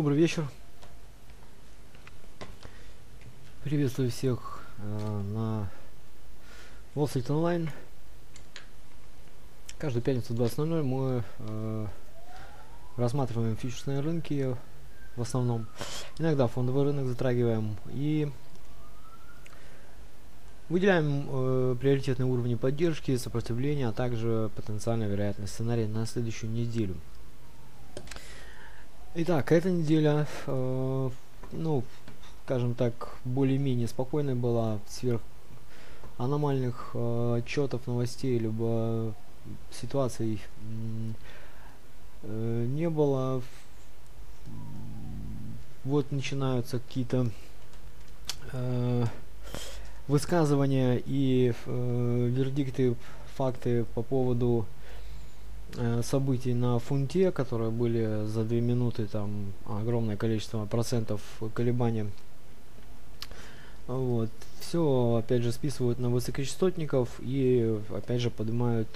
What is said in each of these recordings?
Добрый вечер. Приветствую всех на Wall Street Online. Каждую пятницу в 20:00 мы рассматриваем фьючерсные рынки в основном. Иногда фондовый рынок затрагиваем и выделяем приоритетные уровни поддержки, сопротивления, а также потенциально вероятный сценарий на следующую неделю. Итак, эта неделя, скажем так, более-менее спокойной была, сверх аномальных отчетов, новостей, либо ситуаций не было. Вот начинаются какие-то высказывания и вердикты, факты по поводу событий на фунте, которые были за 2 минуты, там огромное количество процентов колебания. Вот. Все опять же списывают на высокочастотников и опять же поднимают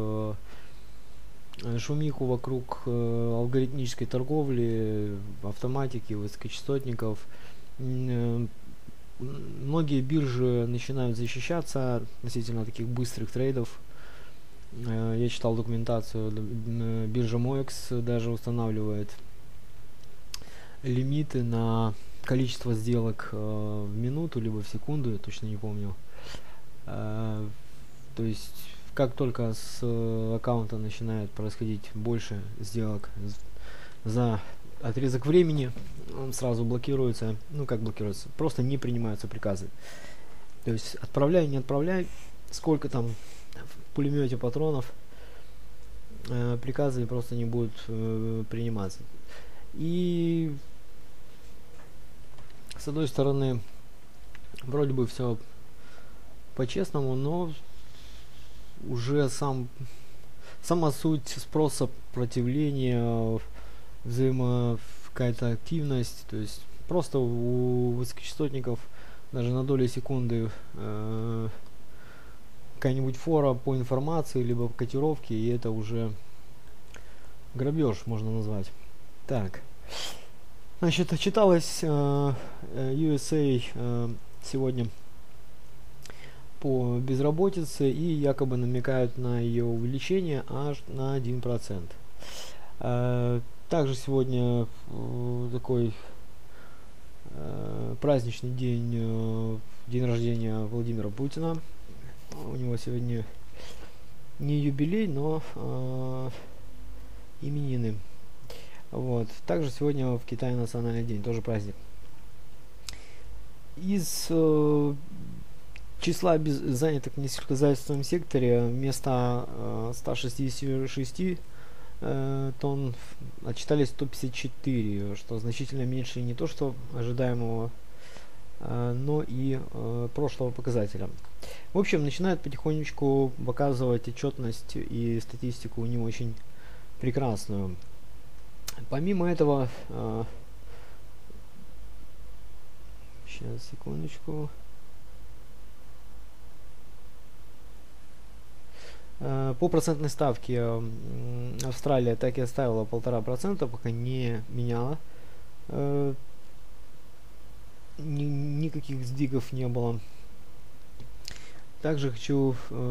шумиху вокруг алгоритмической торговли, автоматики, высокочастотников. Многие биржи начинают защищаться относительно таких быстрых трейдов. Я читал документацию, биржа MOEX даже устанавливает лимиты на количество сделок в минуту, либо в секунду, я точно не помню. То есть, как только с аккаунта начинает происходить больше сделок за отрезок времени, он сразу блокируется. Ну, как блокируется? Просто не принимаются приказы. То есть, отправляй, не отправляй, сколько там в пулемете патронов, приказы просто не будут приниматься. И с одной стороны, вроде бы все по-честному, но уже сама суть спроса, сопротивления, какая-то активность, то есть просто у высокочастотников даже на долю секунды какая-нибудь фора по информации, либо котировки, и это уже грабеж, можно назвать. Так, значит, отчиталась USA сегодня по безработице и якобы намекают на ее увеличение аж на 1%. Также сегодня такой праздничный день, день рождения Владимира Путина. У него сегодня не юбилей, но именины. Вот. Также сегодня в Китае национальный день, тоже праздник. Из числа занятых в несельхозхозяйственном секторе вместо 166 тонн отчитались 154, что значительно меньше не то что ожидаемого, но и прошлого показателя. В общем, начинают потихонечку показывать отчетность и статистику не очень прекрасную. Помимо этого, сейчас, секундочку. По процентной ставке Австралия так и оставила 1,5%, пока не меняла. Никаких сдвигов не было. Также хочу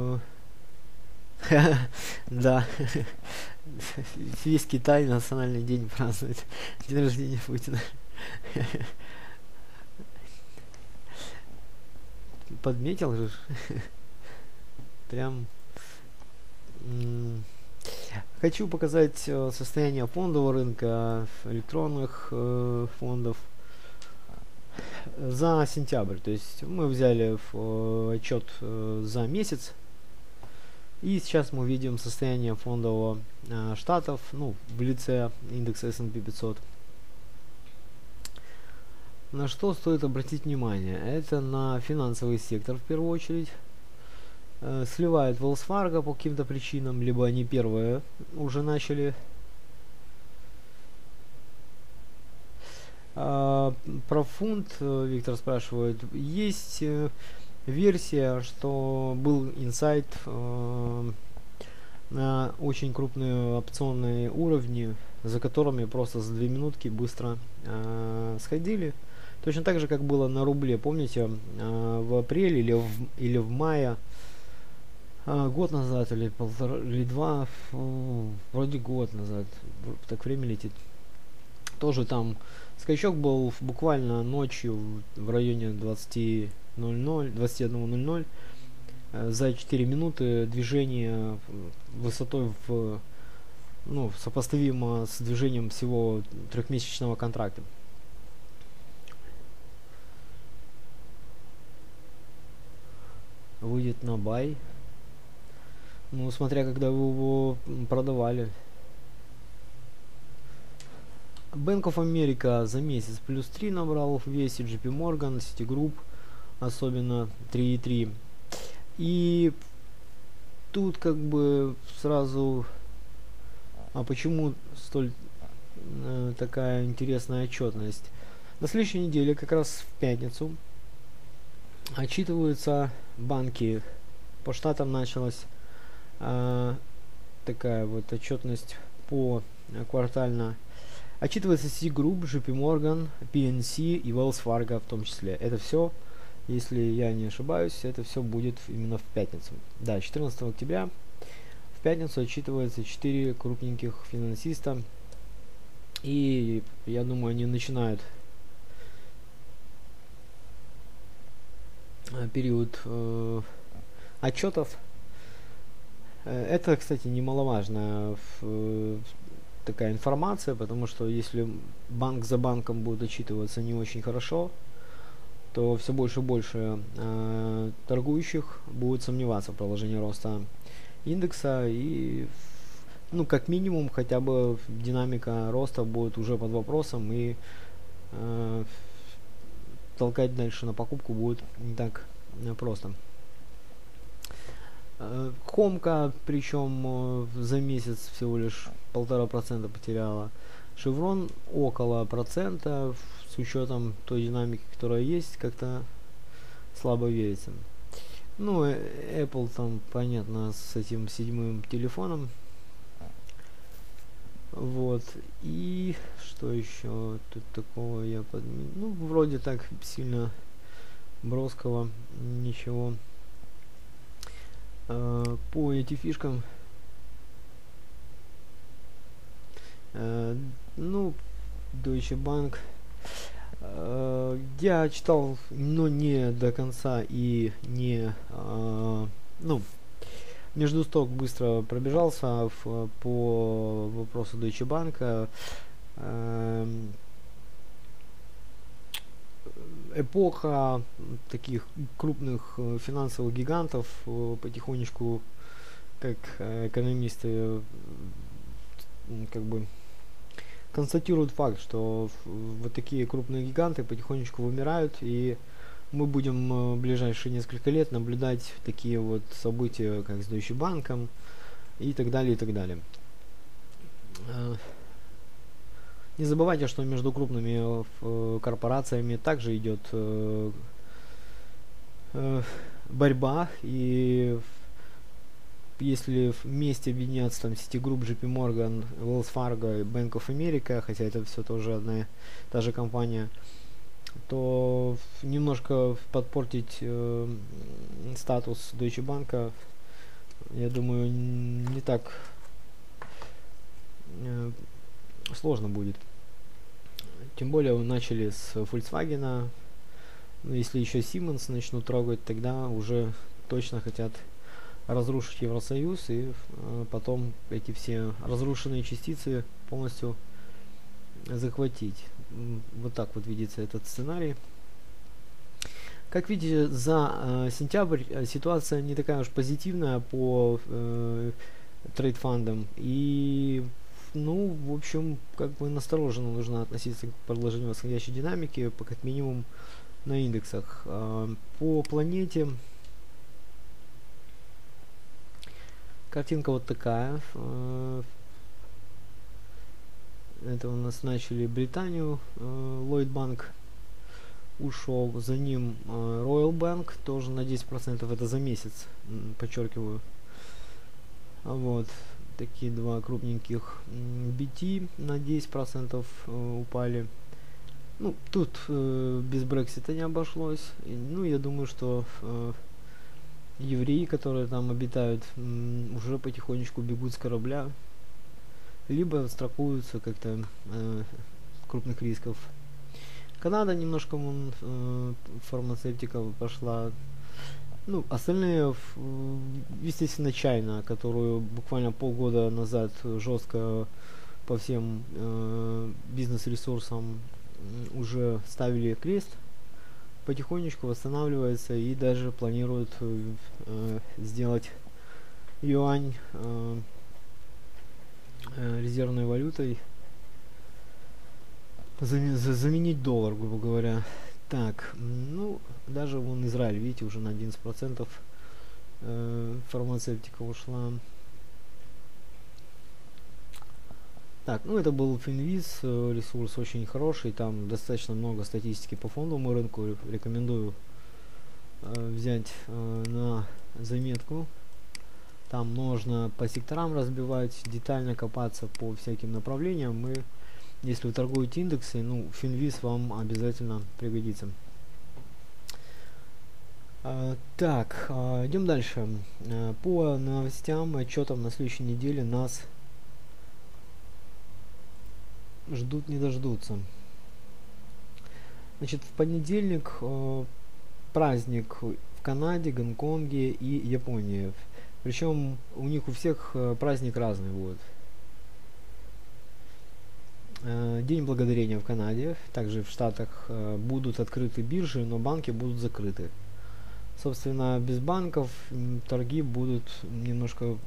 да, весь Китай национальный день празднует, день рождения Путина. Подметил же. Прям хочу показать состояние фондового рынка, электронных фондов за сентябрь. То есть мы взяли отчет за месяц, и сейчас мы видим состояние фондового штатов, в лице индекса S&P 500. На что стоит обратить внимание? Это на финансовый сектор в первую очередь. Сливает Wells Fargo по каким-то причинам, либо они первые уже начали. Про фунт Виктор спрашивает. Есть версия, что был инсайт на очень крупные опционные уровни за которыми просто за 2 минутки быстро сходили. Точно так же, как было на рубле. Помните, в апреле или в мае, год назад, или полтора, или два, вроде год назад, так время летит. Тоже там скачок был буквально ночью в районе 21:00. За 4 минуты движение высотой сопоставимо с движением всего трехмесячного контракта. Выйдет на бай. Ну, смотря когда вы его продавали. Bank of America за месяц плюс 3 набрал в весе, JP Morgan, Citigroup особенно 3,3. И тут как бы сразу... А почему столь такая интересная отчетность? На следующей неделе, как раз в пятницу, отчитываются банки. По штатам началась такая вот отчетность по квартально. Отчитывается Citigroup, JP Morgan, PNC и Wells Fargo в том числе. Это все, если я не ошибаюсь, это все будет именно в пятницу. Да, 14 октября в пятницу отчитывается 4 крупненьких финансиста. И я думаю, они начинают период отчетов. Это, кстати, немаловажная такая информация, потому что если банк за банком будет отчитываться не очень хорошо, то все больше и больше торгующих будет сомневаться в продолжении роста индекса, и как минимум хотя бы динамика роста будет уже под вопросом, и толкать дальше на покупку будет не так просто. Хомка, причем за месяц всего лишь 1,5% потеряла. Шеврон около процента, с учетом той динамики, которая есть, как-то слабо верится. Apple там, понятно, с этим 7-м телефоном. Вот. И что еще тут такого я подменил? Вроде так сильно броского ничего. По этим фишкам Deutsche Bank я читал, но не до конца и не между строк быстро пробежался по вопросу Deutsche Bank. Эпоха таких крупных финансовых гигантов потихонечку, как экономисты как бы констатируют факт, что вот такие крупные гиганты потихонечку вымирают, и мы будем в ближайшие несколько лет наблюдать такие вот события, как с Deutsche Bank и так далее, и так далее. Не забывайте, что между крупными корпорациями также идет борьба, и если вместе объединяться там Citigroup, JP Morgan, Wells Fargo и Bank of America, хотя это все тоже одна и та же компания, то немножко подпортить статус Deutsche Bank, я думаю, не так сложно будет. Тем более начали с Volkswagen, если еще Siemens начнут трогать, тогда уже точно хотят разрушить Евросоюз и потом эти все разрушенные частицы полностью захватить. Вот так вот видится этот сценарий. Как видите, за сентябрь ситуация не такая уж позитивная по трейд-фандам, и в общем, как бы настороженно нужно относиться к продолжению восходящей динамики, как минимум на индексах. По планете картинка вот такая. Это у нас начали Британию, Lloyd Bank ушел, за ним Royal Bank тоже на 10%, это за месяц, подчеркиваю. Вот. такие два крупненьких. BT на 10% упали. Ну, тут без Брексита не обошлось. Ну, я думаю, что евреи, которые там обитают, уже потихонечку бегут с корабля, либо страхуются как-то крупных рисков. Канада немножко фармацевтика пошла. Ну, остальные, естественно, Чайна, которую буквально полгода назад жестко по всем бизнес-ресурсам уже ставили крест, потихонечку восстанавливается и даже планирует сделать юань резервной валютой, заменить доллар, грубо говоря. Так, ну, даже вон Израиль, видите, уже на 11% фармацевтика ушла. Так, ну это был Финвиз, ресурс очень хороший, там достаточно много статистики по фондовому рынку, рекомендую взять на заметку. Там можно по секторам разбивать, детально копаться по всяким направлениям. И если вы торгуете индексы, ну, Финвиз вам обязательно пригодится. Так, идем дальше. По новостям, отчетам на следующей неделе нас ждут не дождутся. Значит, в понедельник праздник в Канаде, Гонконге и Японии. Причем у них у всех праздник разный будет. День благодарения в Канаде, также в Штатах будут открыты биржи, но банки будут закрыты. Собственно, без банков торги будут немножко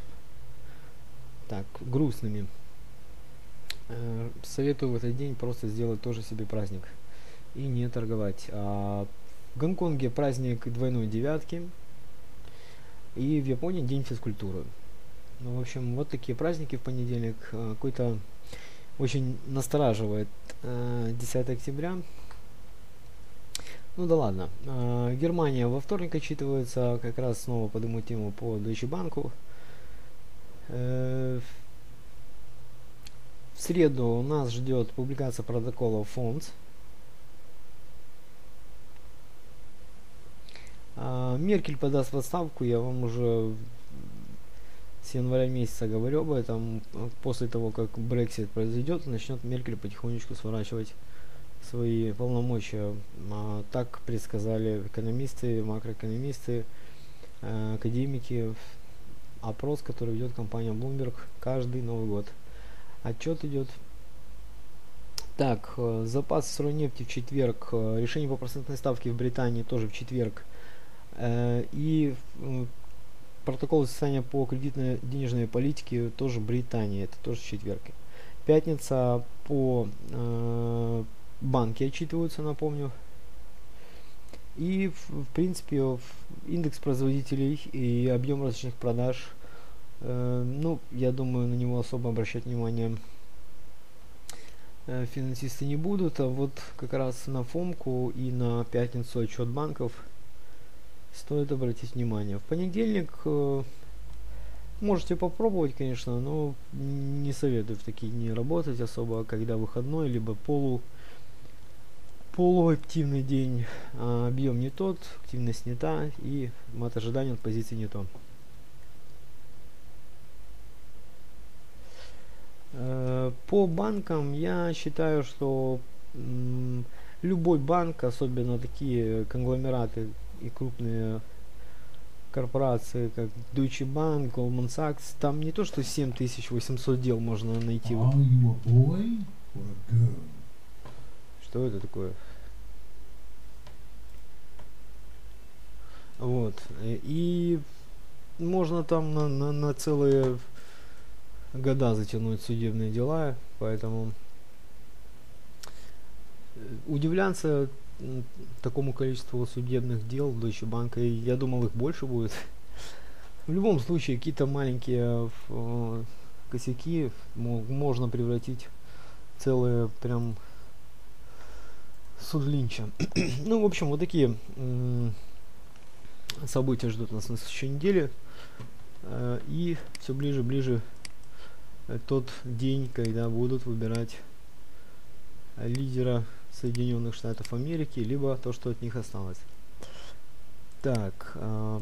так грустными. Советую в этот день просто сделать тоже себе праздник и не торговать. В Гонконге праздник двойной девятки и в Японии день физкультуры. Ну, в общем, вот такие праздники в понедельник. Какой-то очень настораживает 10 октября. Ну да ладно. Германия во вторник отчитывается, как раз снова подниму тему по Deutsche Bank. В среду у нас ждет публикация протокола фонд. Меркель подаст в отставку, я вам уже с января месяца говорю об этом. После того, как Brexit произойдет, начнет Меркель потихонечку сворачивать свои полномочия. Так предсказали экономисты, макроэкономисты, академики. Опрос, который ведет компания Bloomberg каждый Новый год. Отчет идет. Так, запас сырой нефти в четверг. Решение по процентной ставке в Британии тоже в четверг. И протокол заседания по кредитной денежной политике тоже в Британии. Это тоже в четверг. Пятница по банки отчитываются, напомню. И в принципе индекс производителей и объем розничных продаж, ну, я думаю, на него особо обращать внимание финансисты не будут, а вот как раз на ФОМКу и на пятницу отчет банков стоит обратить внимание. В понедельник можете попробовать, конечно, но не советую в такие дни работать особо, когда выходной, либо полуактивный день. Объем не тот, активность не та, и мат ожидания от позиции не то. По банкам я считаю, что любой банк, особенно такие конгломераты и крупные корпорации, как Deutsche Bank, Goldman Sachs, там не то, что 7800 дел можно найти. Что это такое? Вот. И можно там на целые года затянуть судебные дела, поэтому удивляться такому количеству судебных дел в Deutsche Bank, и я думал, их больше будет. В любом случае, какие-то маленькие косяки можно превратить в целые прям суд Линча. Ну, в общем, вот такие события ждут нас на следующей неделе. И все ближе тот день, когда будут выбирать лидера Соединенных Штатов Америки, либо то, что от них осталось. Так,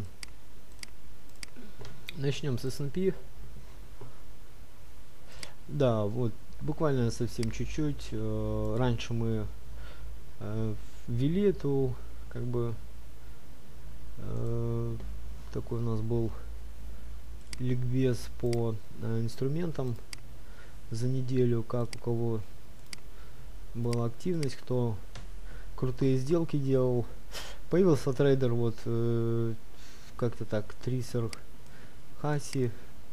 начнем с S&P. Да, вот буквально совсем чуть-чуть. Раньше мы ввели эту, как бы, такой у нас был ликбез по инструментам за неделю, как у кого была активность, кто крутые сделки делал. Появился трейдер, вот как-то так, Трисер Хаси.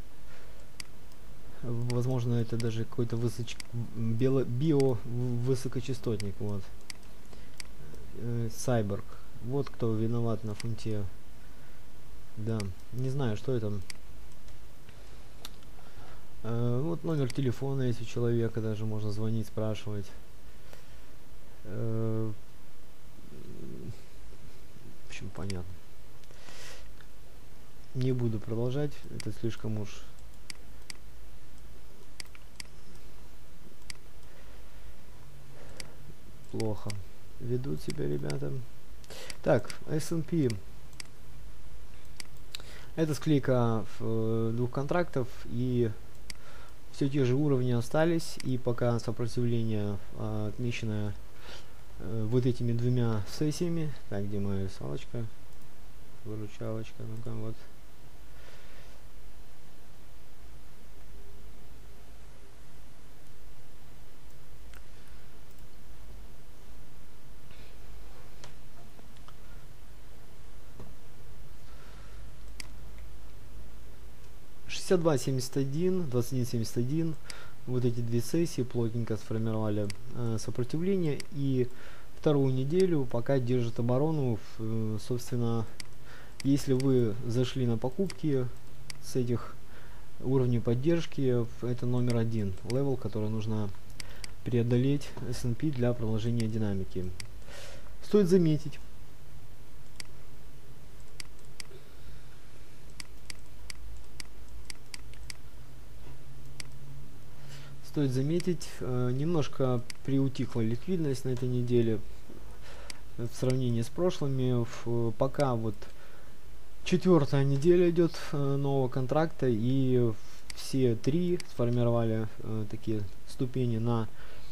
Возможно, это даже какой-то био высокочастотник, вот. Сайберг. Вот кто виноват на фунте. Да, не знаю, что это. Вот номер телефона есть у человека, даже можно звонить, спрашивать. В общем, понятно. Не буду продолжать, это слишком уж плохо ведут себя ребята. Так, S&P. Это склейка двух контрактов, и все те же уровни остались, и пока сопротивление отмечено вот этими двумя сессиями. Так, где моя рисовалочка? Выручалочка, ну-ка, вот. $62.71, $21.71. Вот эти две сессии плотненько сформировали сопротивление, и вторую неделю пока держит оборону. Собственно, если вы зашли на покупки с этих уровней поддержки, это номер один левел, который нужно преодолеть S&P для продолжения динамики. Стоит заметить, немножко приутихла ликвидность на этой неделе в сравнении с прошлыми. Пока вот четвертая неделя идет нового контракта, и все три сформировали такие ступени на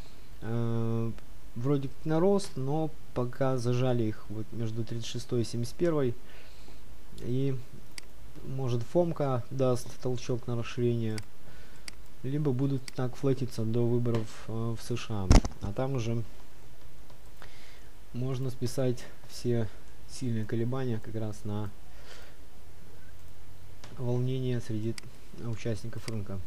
вроде как на рост, но пока зажали их вот между 36 и 71, и может фомка даст толчок на расширение, либо будут так флетиться до выборов в США, а там уже можно списать все сильные колебания как раз на волнение среди участников рынка.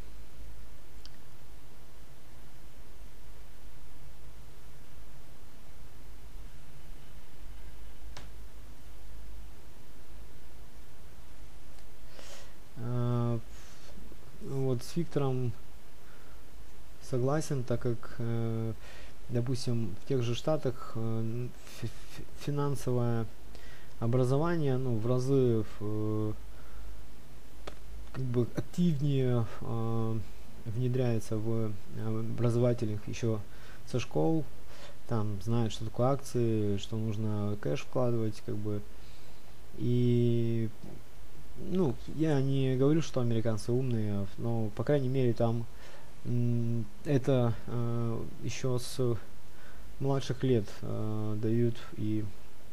Вот с Виктором согласен, так как, допустим, в тех же Штатах финансовое образование, ну, в разы как бы активнее внедряется в образовательных еще со школ. Там знают, что такое акции, что нужно кэш вкладывать, как бы. И ну, я не говорю, что американцы умные, но по крайней мере там это еще с младших лет дают, и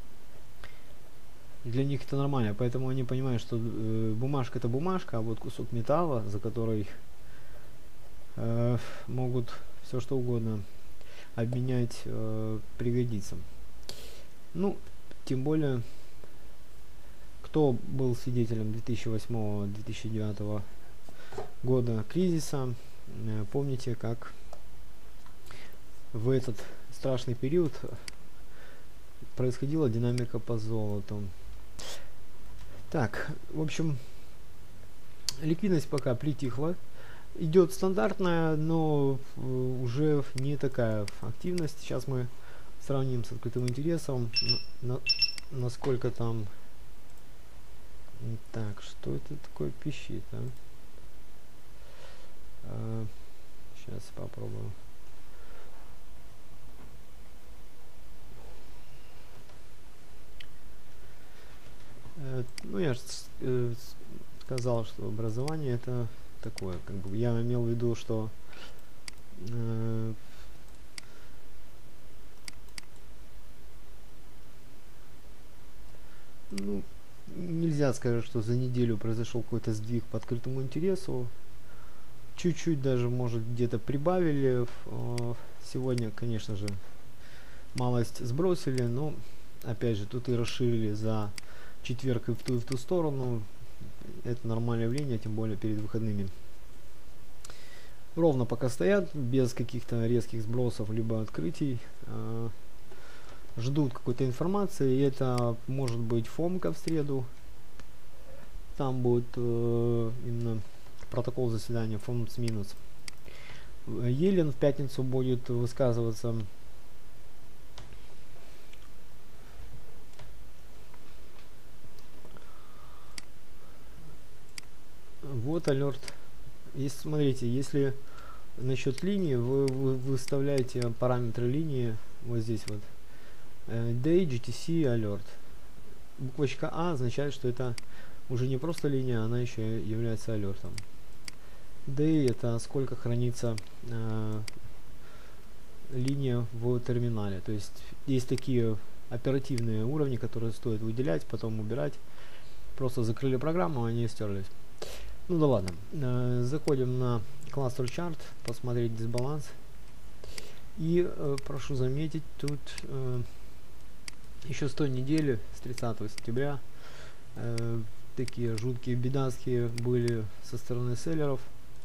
для них это нормально, поэтому они понимают, что бумажка это бумажка, а вот кусок металла, за который могут все что угодно обменять, пригодится. Ну, тем более, кто был свидетелем 2008-2009 года кризиса, помните, как в этот страшный период происходила динамика по золоту. Так, в общем, ликвидность пока притихла. Идет стандартная, но уже не такая активность. Сейчас мы сравним с открытым интересом, насколько там. Так, что это такое пищит, а? Сейчас попробую. Ну, я же сказал, что образование это такое, как бы я имел в виду, что ну, нельзя сказать, что за неделю произошел какой-то сдвиг по открытому интересу. Чуть-чуть даже, может, где-то прибавили. Сегодня, конечно же, малость сбросили, но, опять же, тут и расширили за четверг и в ту сторону. Это нормальное явление, тем более перед выходными. Ровно пока стоят, без каких-то резких сбросов, либо открытий. Ждут какой-то информации, и это может быть фомка в среду. Там будет именно протокол заседания фомс минус. Елен в пятницу будет высказываться. Вот алерт. Смотрите, если насчет линии, вы выставляете параметры линии вот здесь вот. Day GTC alert. Буквочка А означает, что это уже не просто линия, она еще является алертом. Day это сколько хранится линия в терминале. То есть есть такие оперативные уровни, которые стоит выделять, потом убирать. Просто закрыли программу, они стерлись. Ну да ладно. Заходим на Cluster Chart, посмотреть дисбаланс. И прошу заметить, тут еще с той недели, с 30 сентября, такие жуткие бедацкие были со стороны селлеров.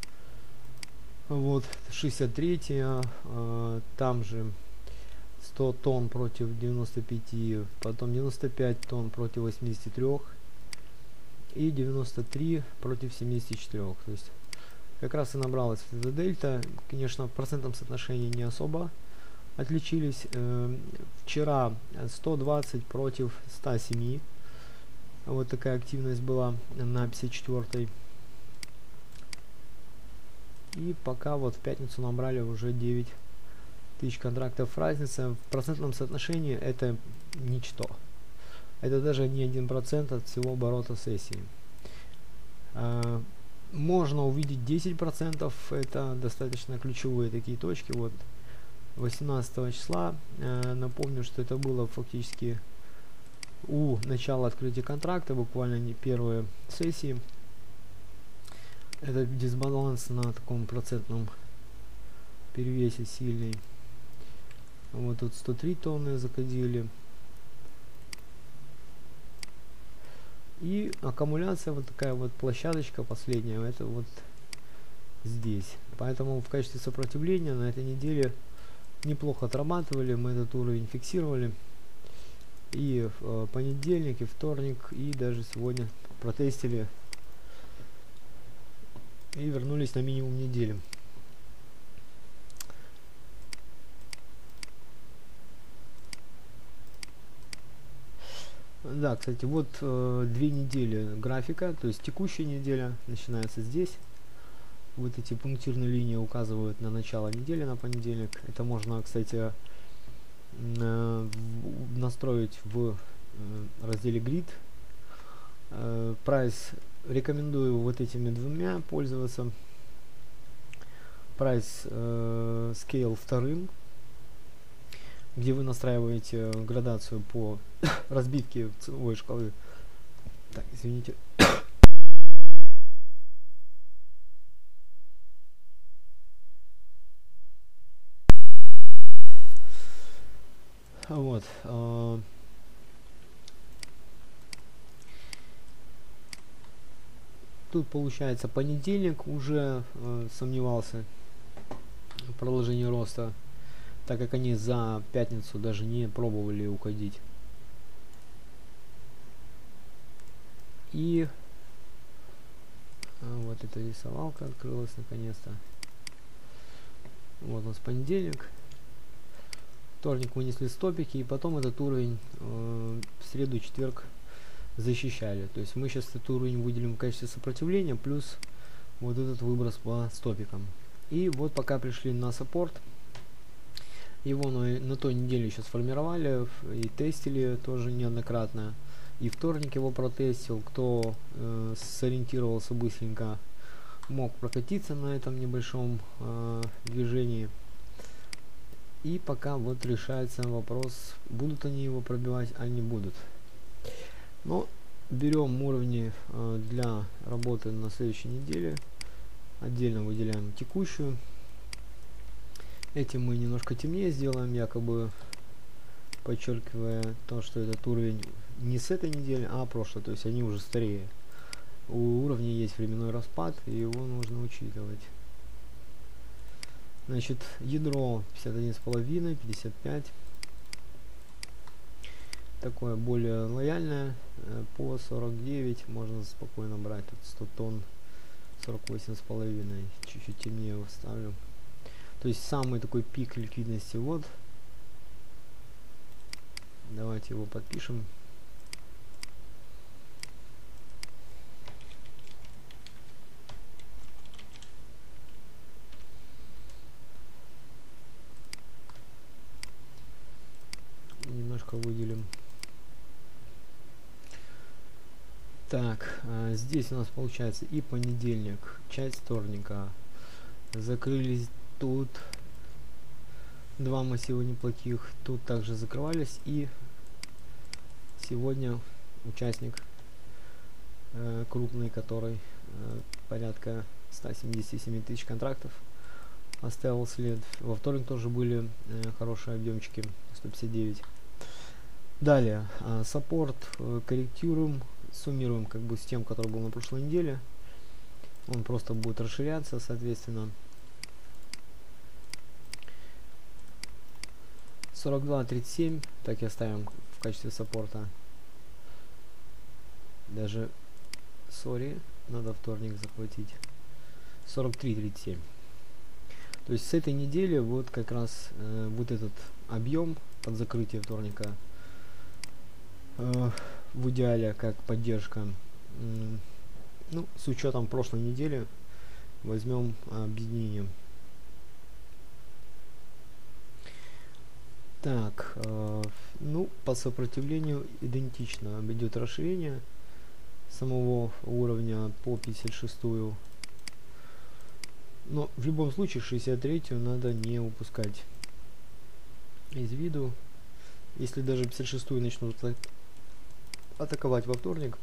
Вот 63, там же 100 тонн против 95, потом 95 тонн против 83 и 93 против 74. То есть как раз и набралась эта дельта. Конечно, в процентном соотношении не особо отличились. Вчера 120 против 107. Вот такая активность была на 54-й. И пока вот в пятницу набрали уже 9 тысяч контрактов. Разница в процентном соотношении это ничто. Это даже не 1% от всего оборота сессии. Можно увидеть 10%. Это достаточно ключевые такие точки. Вот 18 числа. Напомню, что это было фактически у начала открытия контракта, буквально не первые сессии. Это дисбаланс на таком процентном перевесе сильный. Вот тут 103 тонны закодили. И аккумуляция, вот такая вот площадочка последняя, это вот здесь. Поэтому в качестве сопротивления на этой неделе неплохо отрабатывали, мы этот уровень фиксировали. И в понедельник, и вторник, и даже сегодня протестили. И вернулись на минимум недели. Да, кстати, вот 2 недели графика, то есть текущая неделя начинается здесь. Вот эти пунктирные линии указывают на начало недели, на понедельник. Это можно, кстати, настроить в разделе Grid. Прайс рекомендую вот этими двумя пользоваться. Прайс Scale вторым, где вы настраиваете градацию по разбивке ценовой шкалы. Так, извините. Вот. Тут получается понедельник уже сомневался в продолжении роста, так как они за пятницу даже не пробовали уходить. И вот эта рисовалка открылась наконец-то. Вот у нас понедельник. Вторник вынесли стопики, и потом этот уровень в среду и четверг защищали. То есть мы сейчас этот уровень выделим в качестве сопротивления, плюс вот этот выброс по стопикам. И вот пока пришли на саппорт, его на той неделе еще сформировали и тестили тоже неоднократно. И вторник его протестил. Кто сориентировался быстренько, мог прокатиться на этом небольшом движении. И пока вот решается вопрос, будут они его пробивать, а не будут. Но берем уровни для работы на следующей неделе. Отдельно выделяем текущую. Этим мы немножко темнее сделаем, якобы подчеркивая то, что этот уровень не с этой недели, а прошлой. То есть они уже старее. У уровня есть временной распад, и его нужно учитывать. Значит, ядро 51,5, 55. Такое более лояльное. По 49 можно спокойно брать. Тут 100 тонн, 48,5. Чуть-чуть темнее его вставлю. То есть самый такой пик ликвидности вот. Давайте его подпишем. Немножко выделим. Так, здесь у нас получается и понедельник, часть вторника. Закрылись тут два массива неплохих, тут также закрывались, и сегодня участник крупный, который порядка 177 тысяч контрактов оставил след. Во вторник тоже были хорошие объемчики, 159. Далее саппорт корректируем, суммируем как бы с тем, который был на прошлой неделе. Он просто будет расширяться, соответственно. 42.37, так и оставим в качестве саппорта. Даже, сори, надо вторник захватить. 43.37. То есть с этой недели вот как раз вот этот объем под закрытие вторника в идеале как поддержка. Ну, с учетом прошлой недели возьмем объединение. Так, ну, по сопротивлению идентично. Идет расширение самого уровня по 56-ю. Но в любом случае 63-ю надо не упускать из виду. Если даже 56-ю начнут атаковать во вторник,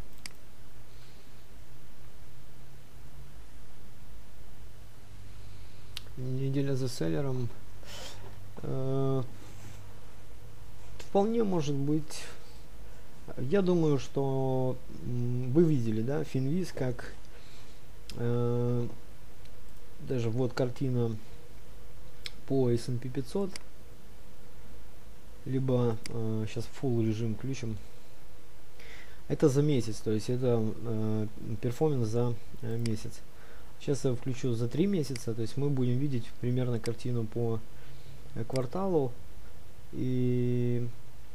неделя за селлером, вполне может быть. Я думаю, что вы видели, да, Финвиз, как даже вот картина по S&P 500, либо сейчас full режим включим. Это за месяц, то есть это перформанс за месяц. Сейчас я включу за 3 месяца, то есть мы будем видеть примерно картину по кварталу. И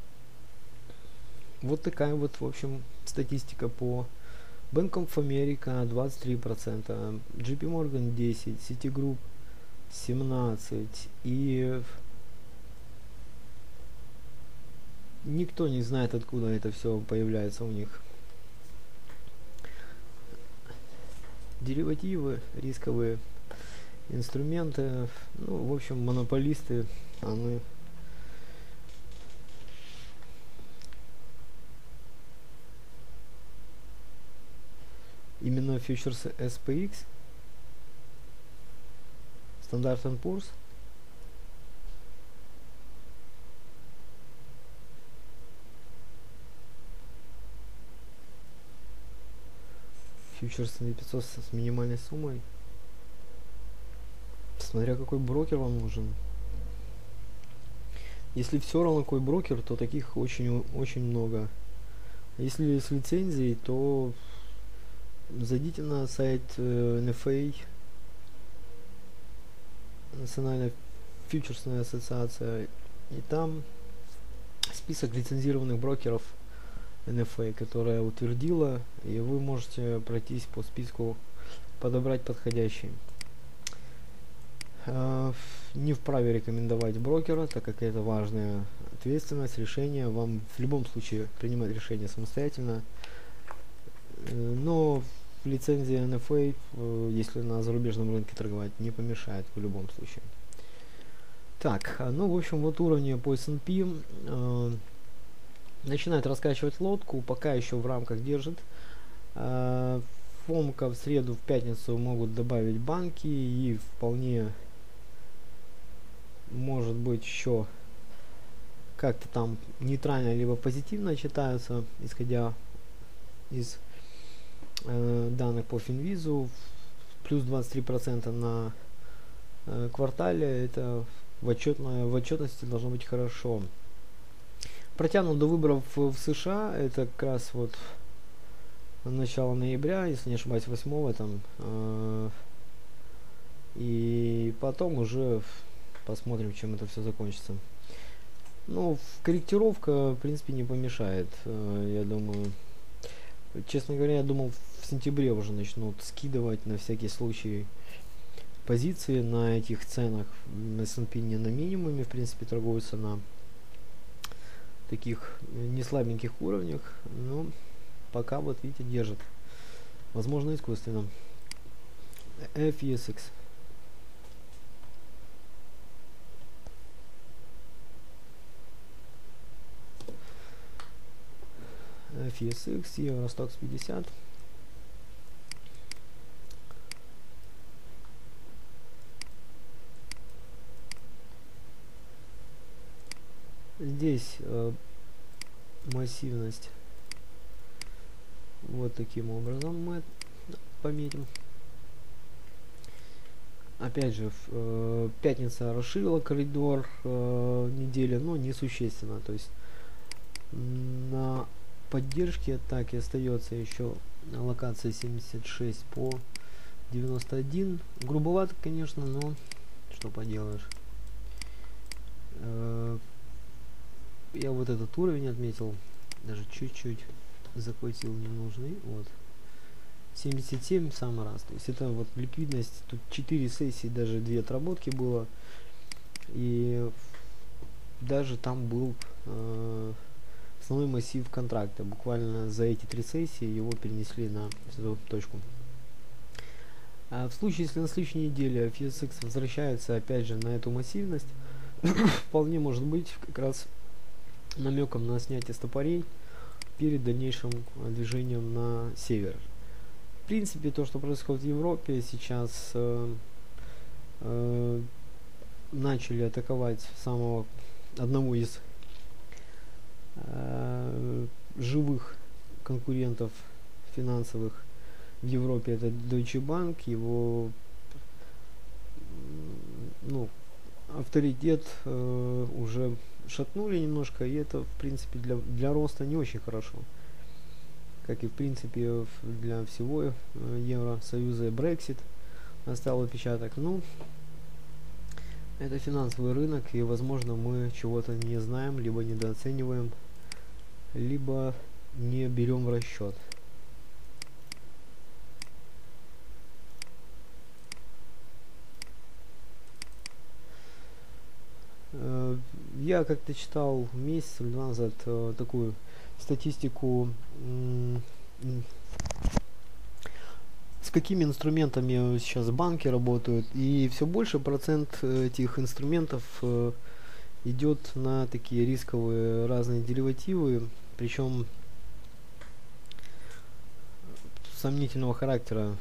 вот такая вот, в общем, статистика по Bank of America 23%, JP Morgan 10%, Citigroup 17%, и никто не знает, откуда это все появляется у них. Деривативы, рисковые инструменты, ну, в общем, монополисты, они именно фьючерсы SPX, Standard & Poor's, фьючерсы на 500 с минимальной суммой, смотря какой брокер вам нужен. Если все равно какой брокер, то таких очень много. Если с лицензией, то зайдите на сайт NFA, Национальная фьючерсная ассоциация, и там список лицензированных брокеров NFA, которая утвердила, и вы можете пройтись по списку подобрать подходящий. Не вправе рекомендовать брокера, так как это важная ответственность, решение. Вам в любом случае принимать решение самостоятельно. Но лицензия NFA, если на зарубежном рынке торговать, не помешает в любом случае. Так, ну в общем вот уровни по S&P начинает раскачивать лодку, пока еще в рамках держит. Фомка в среду, в пятницу могут добавить банки и вполне может быть еще как-то там нейтрально либо позитивно читаются, исходя из данных по Финвизу. Плюс 23% на квартале, это в отчетности должно быть хорошо. Протянут до выборов в США, это как раз вот начало ноября, если не ошибаюсь, 8 там, и потом уже посмотрим, чем это все закончится. Ну, корректировка, в принципе, не помешает, я думаю. Честно говоря, я думал, в сентябре уже начнут скидывать на всякий случай позиции на этих ценах. S&P не на минимуме, в принципе, торгуются на таких не слабеньких уровнях, но пока вот видите держит, возможно искусственно. FESX. FESX, Евростокс 50. Здесь массивность вот таким образом мы пометим. Опять же, пятница расширила коридор недели, но несущественно. То есть на поддержке атаки остается еще локация 76 по 91. Грубовато, конечно, но что поделаешь. Я вот этот уровень отметил, даже чуть-чуть захватил ненужный. Вот 77 в самый раз. То есть это вот ликвидность. Тут 4 сессии, даже 2 отработки было. И даже там был основной массив контракта. Буквально за эти 3 сессии его перенесли на эту точку. А в случае, если на следующей неделе FESX возвращается опять же на эту массивность, вполне может быть как раз намеком на снятие стопорей перед дальнейшим движением на север. В принципе, то, что происходит в Европе сейчас, начали атаковать одного из живых конкурентов финансовых в Европе, это Deutsche Bank. Его авторитет уже шатнули немножко, и это в принципе для роста не очень хорошо, как и в принципе для всего Евросоюза. Brexit оставил отпечаток. Ну, это финансовый рынок, и возможно мы чего-то не знаем, либо недооцениваем, либо не берем в расчет. Я как-то читал месяц или два назад такую статистику, с какими инструментами сейчас банки работают, и все больше процент этих инструментов идет на такие рисковые разные деривативы, причем сомнительного характера.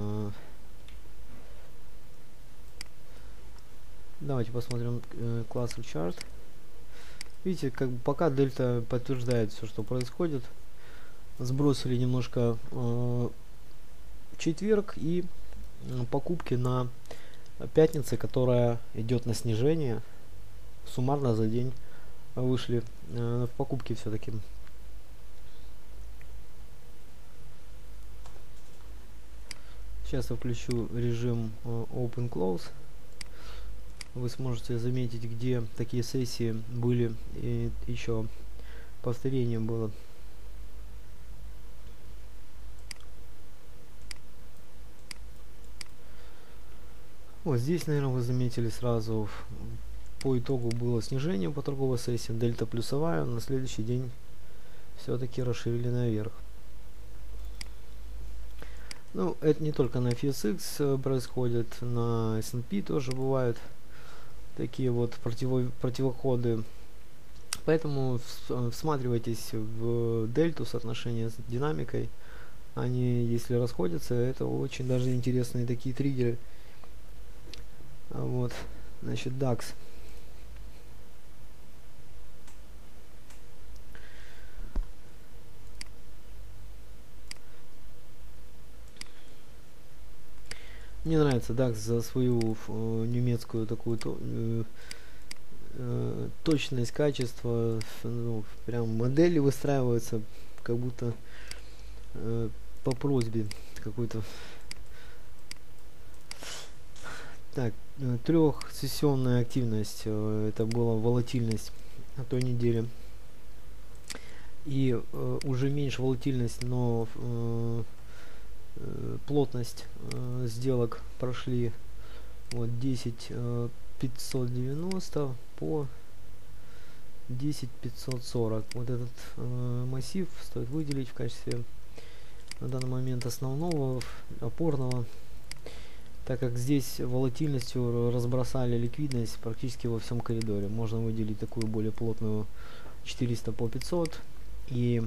Давайте посмотрим класс чарт. Видите, как бы пока дельта подтверждает все, что происходит. Сбросили немножко в четверг, и покупки на пятнице, которая идет на снижение, суммарно за день вышли в покупки все-таки. Сейчас я включу режим Open Close. Вы сможете заметить, где такие сессии были, и еще повторение было. Вот здесь, наверное, вы заметили сразу, по итогу было снижение по торговой сессии, дельта плюсовая, на следующий день все-таки расширили наверх. Ну, это не только на FSX происходит, на S&P тоже бывают такие вот противоходы. Поэтому всматривайтесь в дельту, соотношение с динамикой. Они, если расходятся, это очень даже интересные такие триггеры. Вот, значит, DAX. Мне нравится DAX за свою немецкую такую точность, качество, ну, прям модели выстраиваются, как будто по просьбе какой-то. Так, трехсессионная активность, это была волатильность на той неделе. И уже меньше волатильность, но плотность сделок прошли вот 10 590 по 10 540. Вот этот массив стоит выделить в качестве на данный момент основного, опорного, так как здесь волатильностью разбросали ликвидность практически во всем коридоре. Можно выделить такую более плотную 400 по 500, и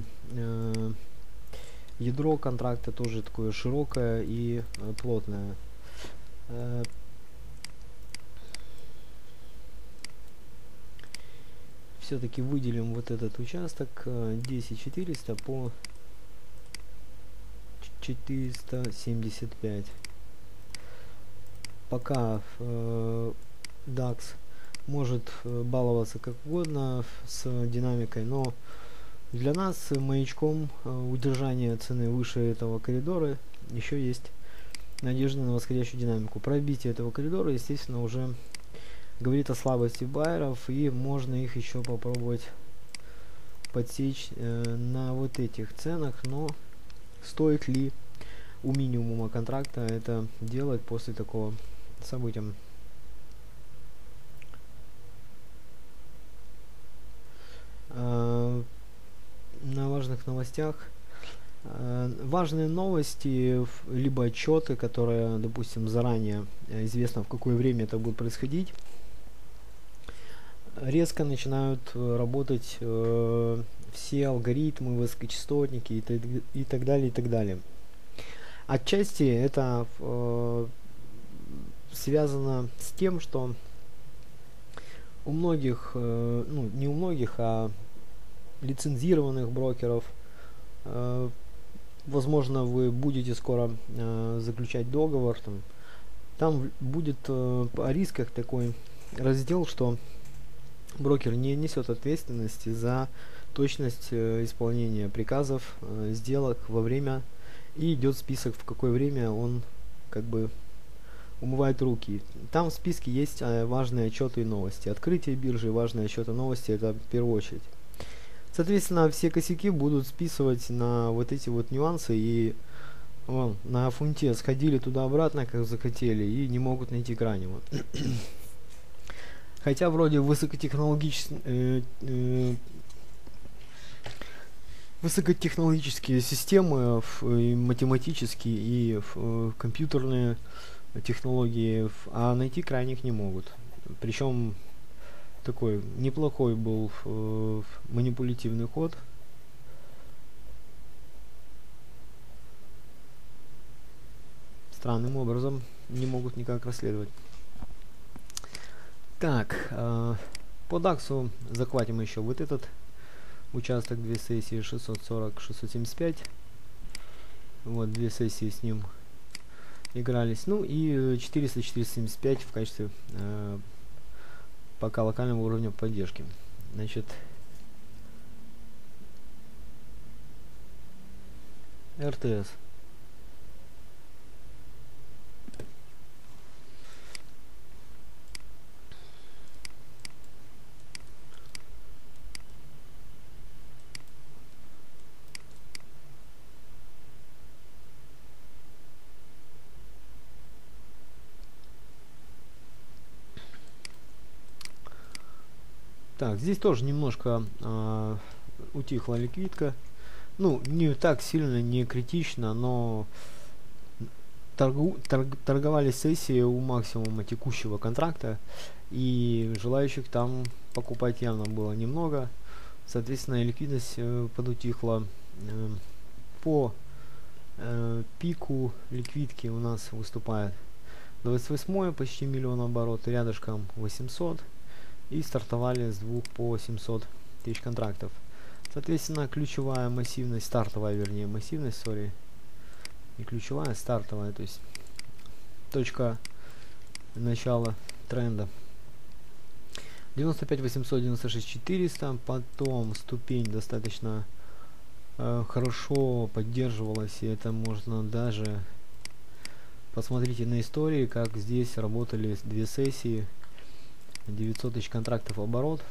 ядро контракта тоже такое широкое и плотное. Все-таки выделим вот этот участок 10400 по 475. Пока DAX может баловаться как угодно с динамикой, но для нас маячком удержания цены выше этого коридора еще есть надежда на восходящую динамику. Пробитие этого коридора, естественно, уже говорит о слабости байеров, и можно их еще попробовать подсечь на вот этих ценах, но стоит ли у минимума контракта это делать после такого события? На важных новостях. Важные новости, либо отчеты, которые, допустим, заранее известно, в какое время это будет происходить, резко начинают работать все алгоритмы, высокочастотники и так далее, и так далее. Отчасти это связано с тем, что у многих, ну не у многих, а лицензированных брокеров, возможно, вы будете скоро заключать договор, там будет о рисках такой раздел, что брокер не несет ответственности за точность исполнения приказов, сделок во время, и идет список, в какое время он как бы умывает руки. Там в списке есть важные отчеты и новости. Открытие биржи, важные отчеты и новости, это в первую очередь. Соответственно, все косяки будут списывать на вот эти вот нюансы, и на фунте сходили туда-обратно, как захотели, и не могут найти крайнего. Хотя вроде высокотехнологические системы, и математические, и компьютерные технологии, а найти крайних не могут. Причем такой неплохой был манипулятивный ход. Странным образом не могут никак расследовать. Так, по DAX захватим еще вот этот участок, две сессии 640-675. Вот две сессии с ним игрались. Ну и 400-475 в качестве пока локального уровня поддержки. Значит, РТС. Так, здесь тоже немножко утихла ликвидка. Ну, не так сильно, не критично, но торговали сессии у максимума текущего контракта, и желающих там покупать явно было немного. Соответственно, ликвидность подутихла. По пику ликвидки у нас выступает 28 почти миллион оборот, рядышком 800, и стартовали с 2 по 700 тысяч контрактов. Соответственно, ключевая массивность, стартовая, вернее, массивность, сори, не ключевая, стартовая, то есть точка начала тренда. 95 800, 96 400, потом ступень достаточно хорошо поддерживалась, и это можно даже посмотрите на истории, как здесь работали две сессии, 900 тысяч контрактов оборот.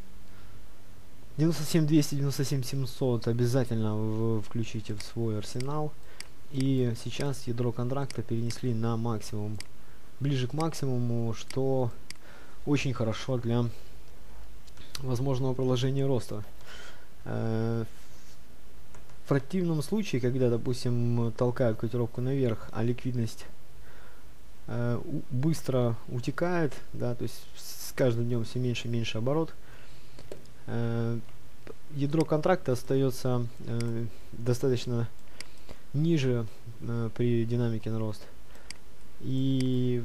97 200, 97 700 обязательно включите в свой арсенал. И сейчас ядро контракта перенесли на максимум, ближе к максимуму, что очень хорошо для возможного продолжения роста. В противном случае, когда, допустим, толкают котировку наверх, а ликвидность быстро утекает, да, то есть с каждым днем все меньше и меньше оборот, ядро контракта остается достаточно ниже при динамике на рост. И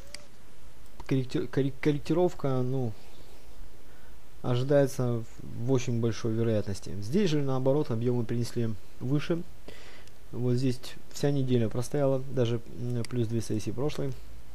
корректировка, ну, ожидается в очень большой вероятности. Здесь же, наоборот, объемы принесли выше. Вот здесь вся неделя простояла, даже плюс 2 сессии прошлой.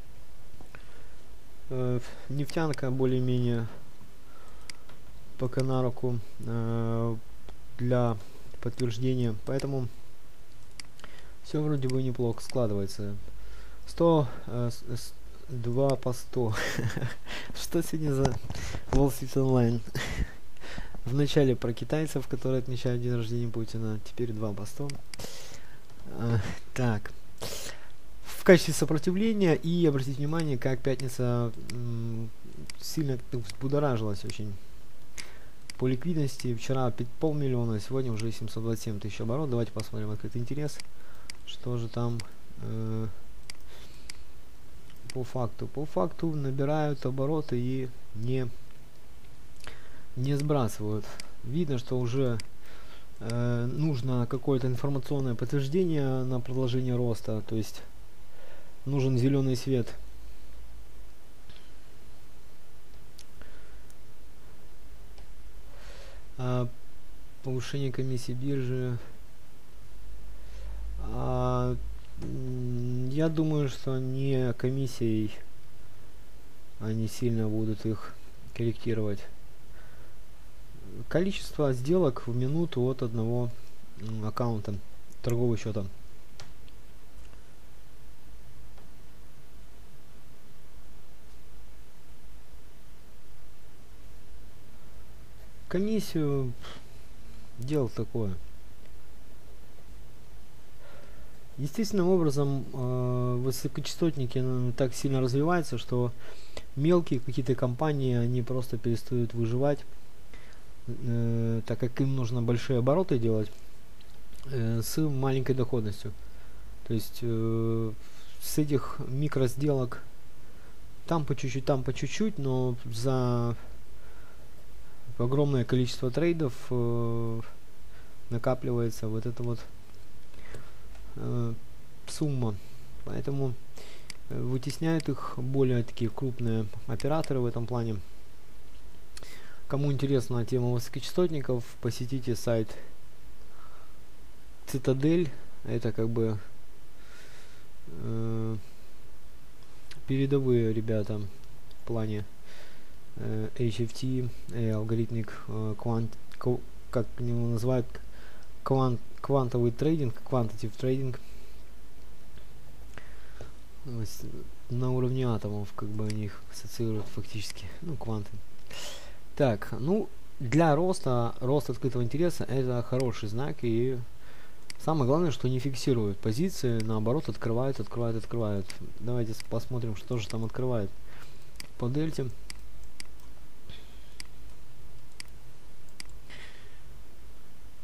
Нефтянка более-менее пока на руку для подтверждения, поэтому все вроде бы неплохо складывается. 100, 2 по 100. Что сегодня за Wall Street Online? Вначале про китайцев, которые отмечают день рождения Путина, теперь 2 по 100. Так. В качестве сопротивления, и обратите внимание, как пятница сильно взбудоражилась очень по ликвидности. Вчера 500 000, сегодня уже 727 тысяч оборот. Давайте посмотрим открытый интерес. Что же там по факту? По факту набирают обороты и не сбрасывают. Видно, что уже нужно какое-то информационное подтверждение на продолжение роста, то есть нужен зеленый свет. Повышение комиссии биржи. Я думаю, что не комиссией они сильно будут их корректировать. Количество сделок в минуту от одного аккаунта торгового счета. Комиссию дело такое. Естественным образом высокочастотники так сильно развиваются, что мелкие какие-то компании, они просто перестают выживать, так как им нужно большие обороты делать с маленькой доходностью. То есть с этих микросделок там по чуть-чуть, но за огромное количество трейдов накапливается вот эта вот сумма. Поэтому вытесняют их более такие крупные операторы в этом плане. Кому интересна тема высокочастотников, посетите сайт Цитадель. Это как бы передовые ребята в плане HFT, алгоритмик, как его называют, квантовый трейдинг, quantitative трейдинг. На уровне атомов, как бы они их ассоциируют фактически, ну, кванты. Так, ну, для рост открытого интереса это хороший знак, и самое главное, что не фиксируют позиции, наоборот, открывают. Давайте посмотрим, что же там открывает по дельте.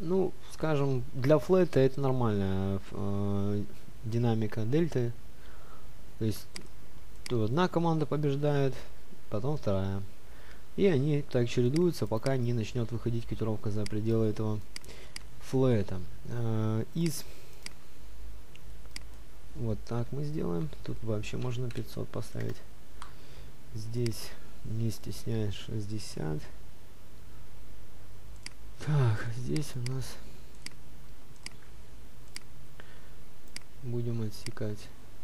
Ну, скажем, для флета это нормальная динамика дельты. То есть то одна команда побеждает, потом вторая. И они так чередуются, пока не начнет выходить котировка за пределы этого флета. Вот так мы сделаем. Тут вообще можно 500 поставить. Здесь, не стесняясь, 60. Так, здесь у нас будем отсекать.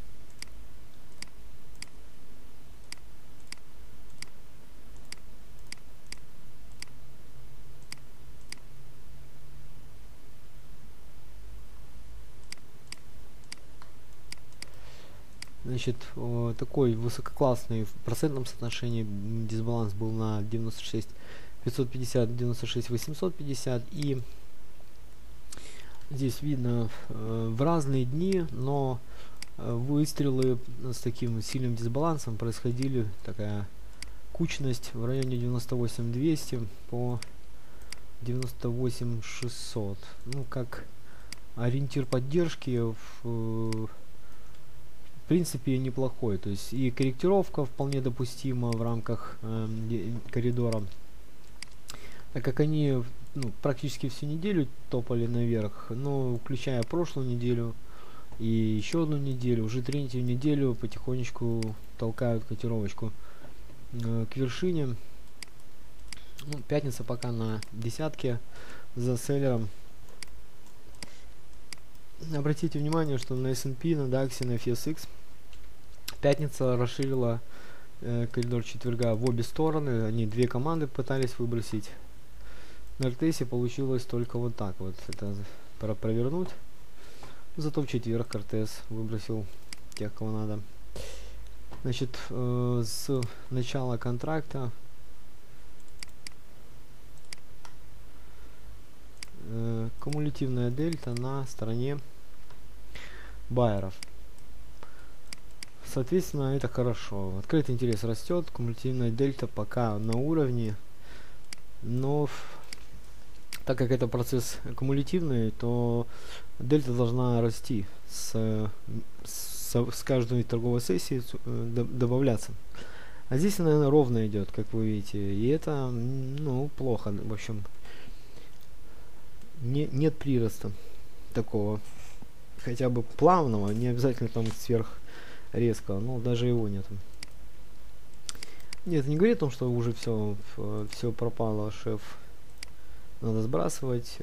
Значит, такой высококлассный в процентном соотношении дисбаланс был на 96 550, 96 850, и здесь видно в разные дни, но выстрелы с таким сильным дисбалансом происходили, такая кучность в районе 98 200 по 98 600. Ну, как ориентир поддержки в принципе неплохой, то есть и корректировка вполне допустима в рамках коридора, так как они практически всю неделю топали наверх, но включая прошлую неделю и еще одну неделю, уже третью неделю потихонечку толкают котировочку к вершине. Ну, пятница пока на десятке за селлером. Обратите внимание, что на S&P, на DAX, на FSX пятница расширила коридор четверга в обе стороны. Они две команды пытались выбросить. На РТС получилось только вот так вот. Это провернуть. Зато в четверг РТС выбросил тех, кого надо. Значит, с начала контракта кумулятивная дельта на стороне байеров. Соответственно, это хорошо. Открытый интерес растет, кумулятивная дельта пока на уровне, но так как это процесс кумулятивный, то дельта должна расти с каждой торговой сессии, добавляться. А здесь она, наверное, ровно идет, как вы видите, и это, плохо. В общем, нет прироста такого, хотя бы плавного, не обязательно там сверх резкого, но даже его нет. Нет, не говорит о том, что уже все пропало, шеф. Надо сбрасывать.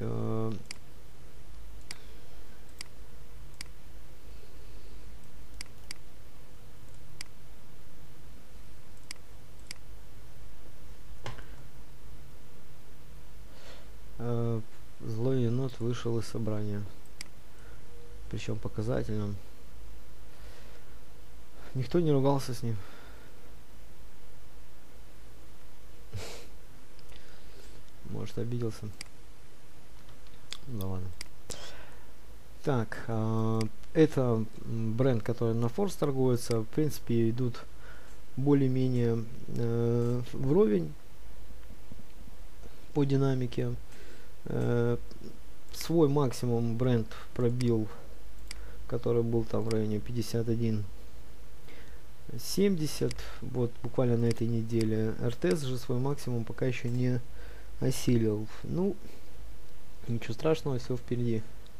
Злой енот вышел из собрания. Причем показательно. Никто не ругался с ним. Может, обиделся. Ну ладно. Так, это бренд, который на форс торгуется. В принципе, идут более-менее вровень по динамике. Свой максимум бренд пробил, который был там в районе 51.70, вот буквально на этой неделе. РТС же свой максимум пока еще не осилил. Ну, ничего страшного, все впереди.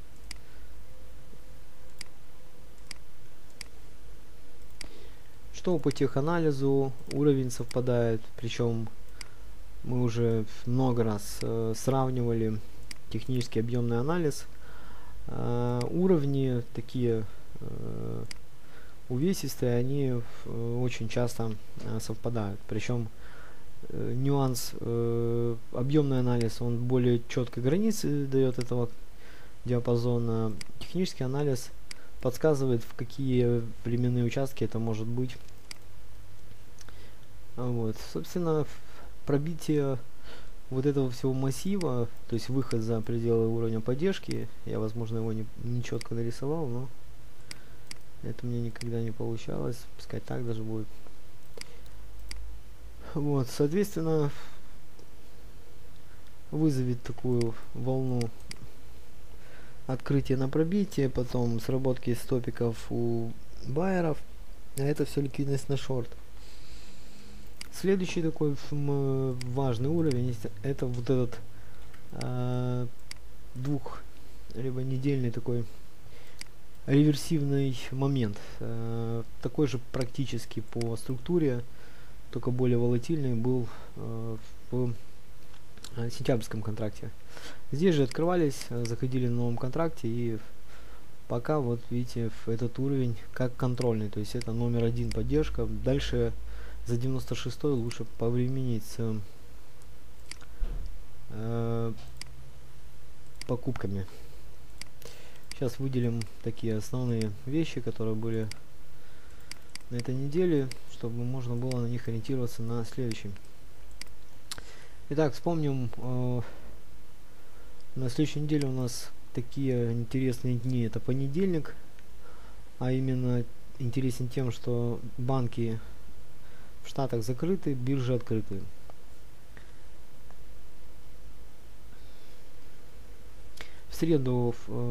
Что по теханализу, уровень совпадает, причем мы уже много раз сравнивали технический объемный анализ. Уровни такие увесистые, они очень часто совпадают. Причем нюанс, объемный анализ, он более четкой границы дает этого диапазона. Технический анализ подсказывает, в какие временные участки это может быть. Вот, собственно, пробитие вот этого всего массива, то есть выход за пределы уровня поддержки, я, возможно, его не четко нарисовал, но это мне никогда не получалось, пускай так даже будет. Вот, соответственно, вызовет такую волну открытие на пробитие, потом сработки стопиков у байеров, а это все ликвидность на шорт. Следующий такой важный уровень это вот этот либо недельный такой реверсивный момент, такой же практически по структуре, только более волатильный был в сентябрьском контракте. Здесь же открывались, заходили на новом контракте, и пока вот видите этот уровень как контрольный, то есть это номер 1 поддержка. Дальше за 96 лучше повременить с покупками. Сейчас выделим такие основные вещи, которые были на этой неделе, чтобы можно было на них ориентироваться на следующий. Итак, вспомним, на следующей неделе у нас такие интересные дни. Это понедельник, а именно интересен тем, что банки в Штатах закрыты, биржи открыты. В среду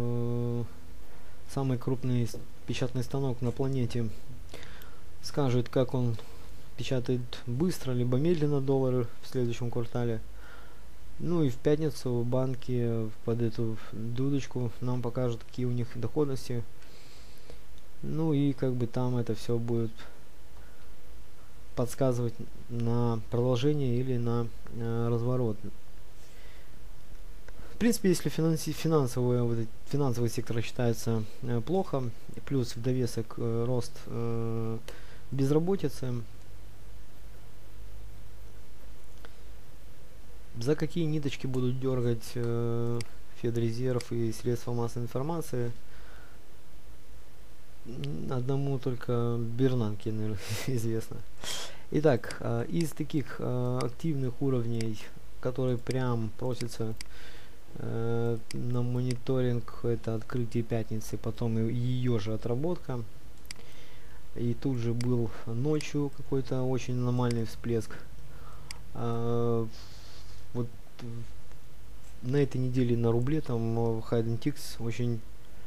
самый крупный печатный станок на планете скажет, как он печатает быстро либо медленно доллары в следующем квартале. Ну и в пятницу банки под эту дудочку нам покажут, какие у них доходности. Ну и как бы там это все будет подсказывать на продолжение или на разворот. В принципе, если финансовый сектор считается плохо, плюс в довесок рост безработицы, за какие ниточки будут дергать Федрезерв и средства массовой информации, одному только Бернанке, наверное, известно. Итак, из таких активных уровней, которые прям просятся на мониторинг, это открытие пятницы, потом и ее же отработка. И тут же был ночью какой-то очень аномальный всплеск. Вот на этой неделе на рубле там Hidden Ticks очень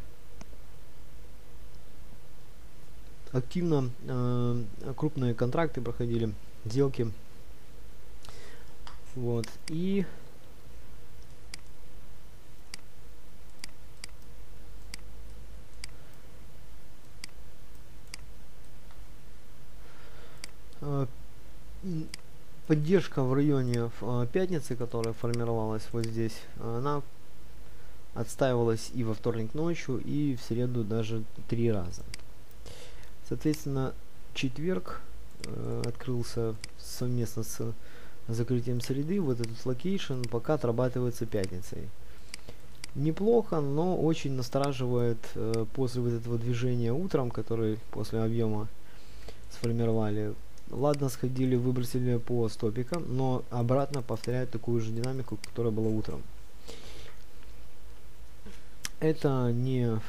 активно крупные контракты проходили, сделки. Вот. И поддержка в районе пятницы, которая формировалась вот здесь, она отстаивалась и во вторник ночью, и в среду даже 3 раза. Соответственно, четверг открылся совместно с закрытием среды. Вот этот локейшн пока отрабатывается пятницей. Неплохо, но очень настораживает после вот этого движения утром, который после объема сформировали. Ладно, сходили, выбросили по стопикам, но обратно повторяют такую же динамику, которая была утром. Это не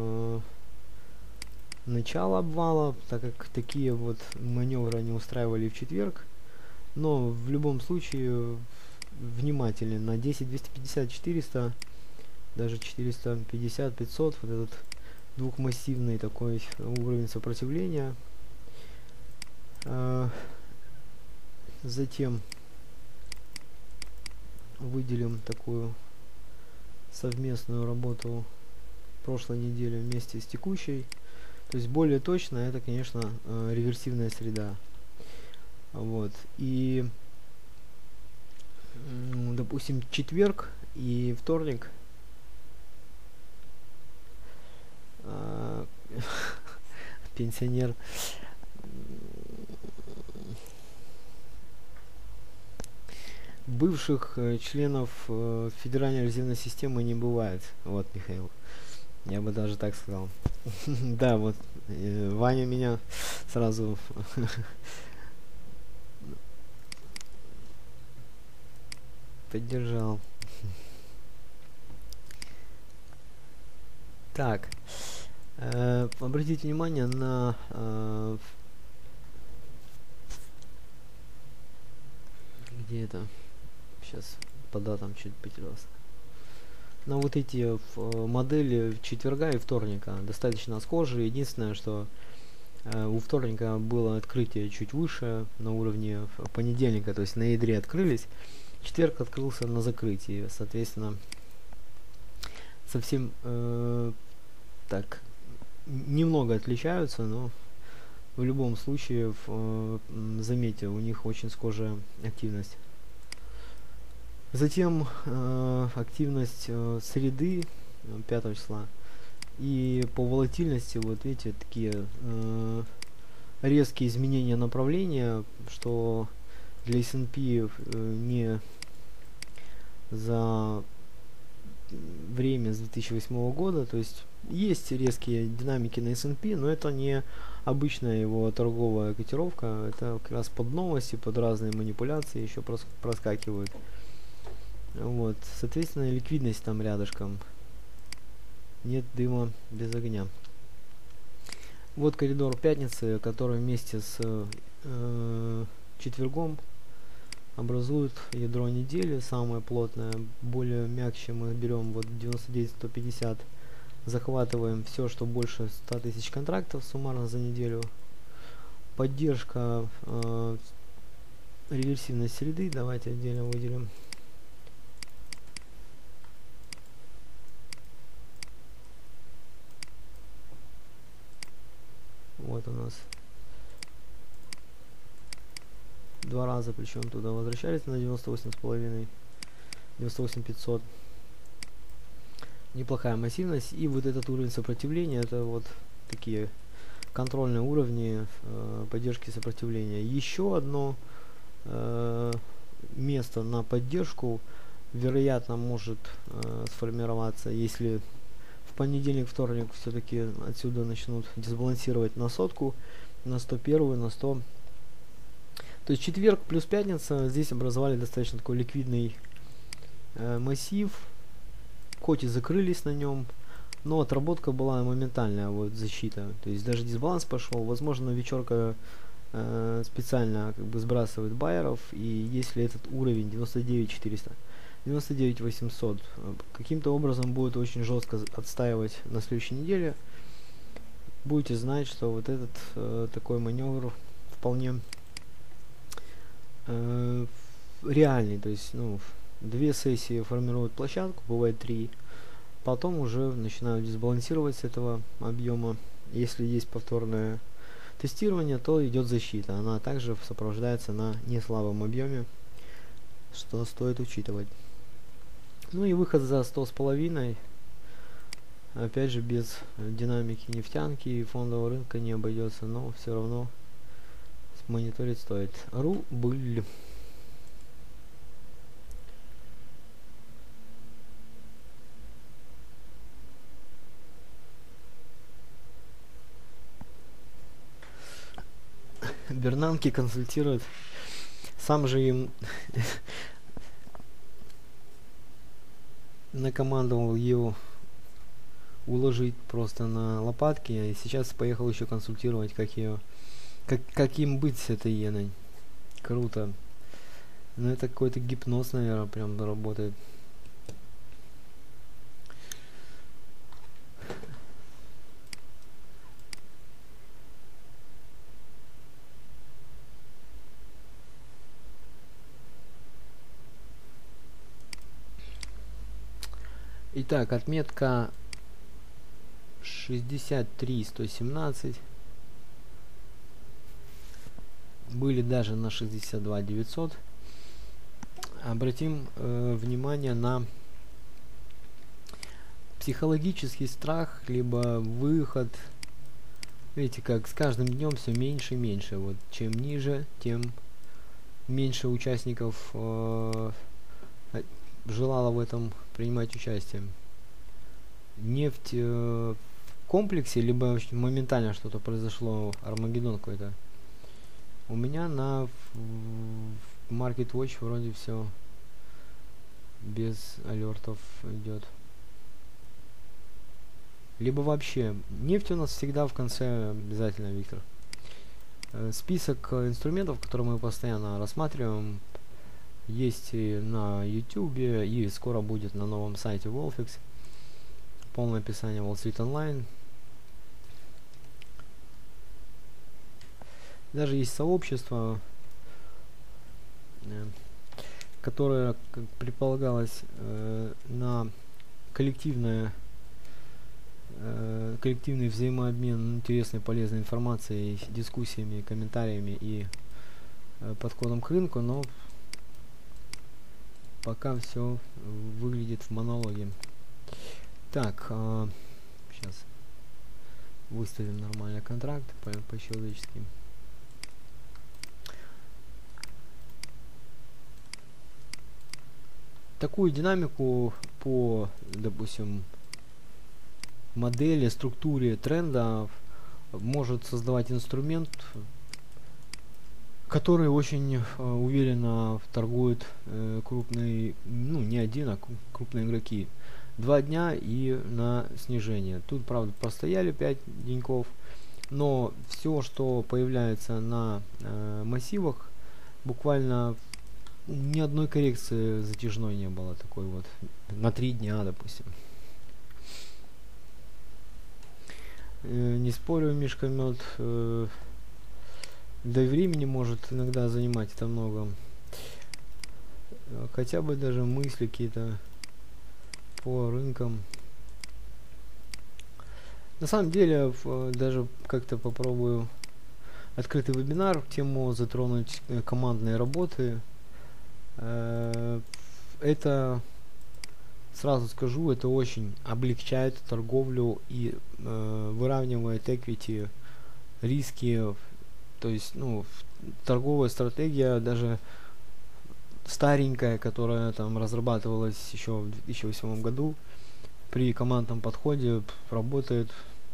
начало обвала, так как такие вот маневры они устраивали в четверг. Но в любом случае внимательны на 10, 250, 400, даже 450, 500, вот этот двухмассивный такой уровень сопротивления. Затем выделим такую совместную работу прошлой недели вместе с текущей. То есть более точно это, конечно, реверсивная среда. Вот. И допустим, четверг и вторник пенсионер бывших членов Федеральной резервной системы не бывает. Вот, Михаил. Я бы даже так сказал. Да, вот Ваня меня сразу поддержал. Так, обратите внимание на где это? Сейчас по датам чуть потерялся. на вот эти модели четверга и вторника достаточно схожи. Единственное, что у вторника было открытие чуть выше, на уровне понедельника, то есть на ядре открылись. Четверг открылся на закрытии, соответственно, совсем так немного отличаются, но в любом случае заметьте, у них очень схожая активность. Затем активность среды 5 числа. И по волатильности, вот видите, такие резкие изменения направления, что для S&P не за время с 2008 года, то есть есть резкие динамики на S&P, но это не обычная его торговая котировка, это как раз под новости, под разные манипуляции еще проскакивают. Вот, соответственно, ликвидность там рядышком. Нет дыма без огня. Вот коридор пятницы, который вместе с четвергом образует ядро недели, самое плотное. Более мягче мы берем вот 99-150, захватываем все, что больше 100 тысяч контрактов суммарно за неделю. Поддержка реверсивной среды, давайте отдельно выделим. Вот у нас два раза, причем туда возвращались на 98,5, 98,500. Неплохая массивность. И вот этот уровень сопротивления, это вот такие контрольные уровни поддержки сопротивления. Еще одно место на поддержку вероятно может сформироваться, если в понедельник, вторник все-таки отсюда начнут дисбалансировать на сотку, на 101, на 100. То есть четверг плюс пятница здесь образовали достаточно такой ликвидный массив, хоть и закрылись на нем, но отработка была моментальная, вот защита. То есть даже дисбаланс пошел, возможно, вечерка специально как бы сбрасывает байеров, и если этот уровень 99,400, 99,800 каким-то образом будет очень жестко отстаивать на следующей неделе, будете знать, что вот этот такой маневр вполне реальный. То есть, ну, 2 сессии формируют площадку, бывает 3, потом уже начинают дисбалансировать с этого объема. Если есть повторное тестирование, то идет защита, она также сопровождается на неслабом объеме, что стоит учитывать. Ну и выход за 100,5, опять же без динамики нефтянки и фондового рынка не обойдется, но все равно мониторить стоит. Рубль. Бернанке консультирует, сам же им накомандовал его уложить просто на лопатки, и сейчас поехал еще консультировать, как ее, как им быть с этой иеной. Круто. Ну это какой-то гипноз, наверное, прям работает. Итак, отметка 63,117. Были даже на 62,900. Обратим внимание на психологический страх, либо выход. Видите, как с каждым днем все меньше и меньше. Вот чем ниже, тем меньше участников желало в этом принимать участие. Нефть в комплексе, либо моментально что-то произошло, Армагеддон какой-то. У меня на Market Watch вроде все без алертов идет. Либо вообще. Нефть у нас всегда в конце обязательно, Виктор. Список инструментов, которые мы постоянно рассматриваем, Есть и на YouTube, и скоро будет на новом сайте Wolfix. Полное описание Wall Street Online. Даже есть сообщество, которое, как предполагалось, на коллективный взаимообмен интересной полезной информацией, дискуссиями, комментариями и подходом к рынку, но пока все выглядит в монологе. Так, сейчас выставим нормальный контракт по-человечески. Такую динамику по, допустим, модели, структуре тренда может создавать инструмент, который очень уверенно торгует крупные, ну не один, а крупные игроки. 2 дня и на снижение. Тут, правда, простояли 5 деньков, но все, что появляется на массивах, буквально ни одной коррекции затяжной не было, такой вот на 3 дня, допустим. Не спорю, Мишка Мед, да и времени может иногда занимать это много. Хотя бы даже мысли какие-то по рынкам. На самом деле, даже как-то попробую открытый вебинар, тему затронуть командные работы. Это, сразу скажу, это очень облегчает торговлю и выравнивает equity, риски. То есть, ну, торговая стратегия, даже старенькая, которая там разрабатывалась еще в 2008 году, при командном подходе работает.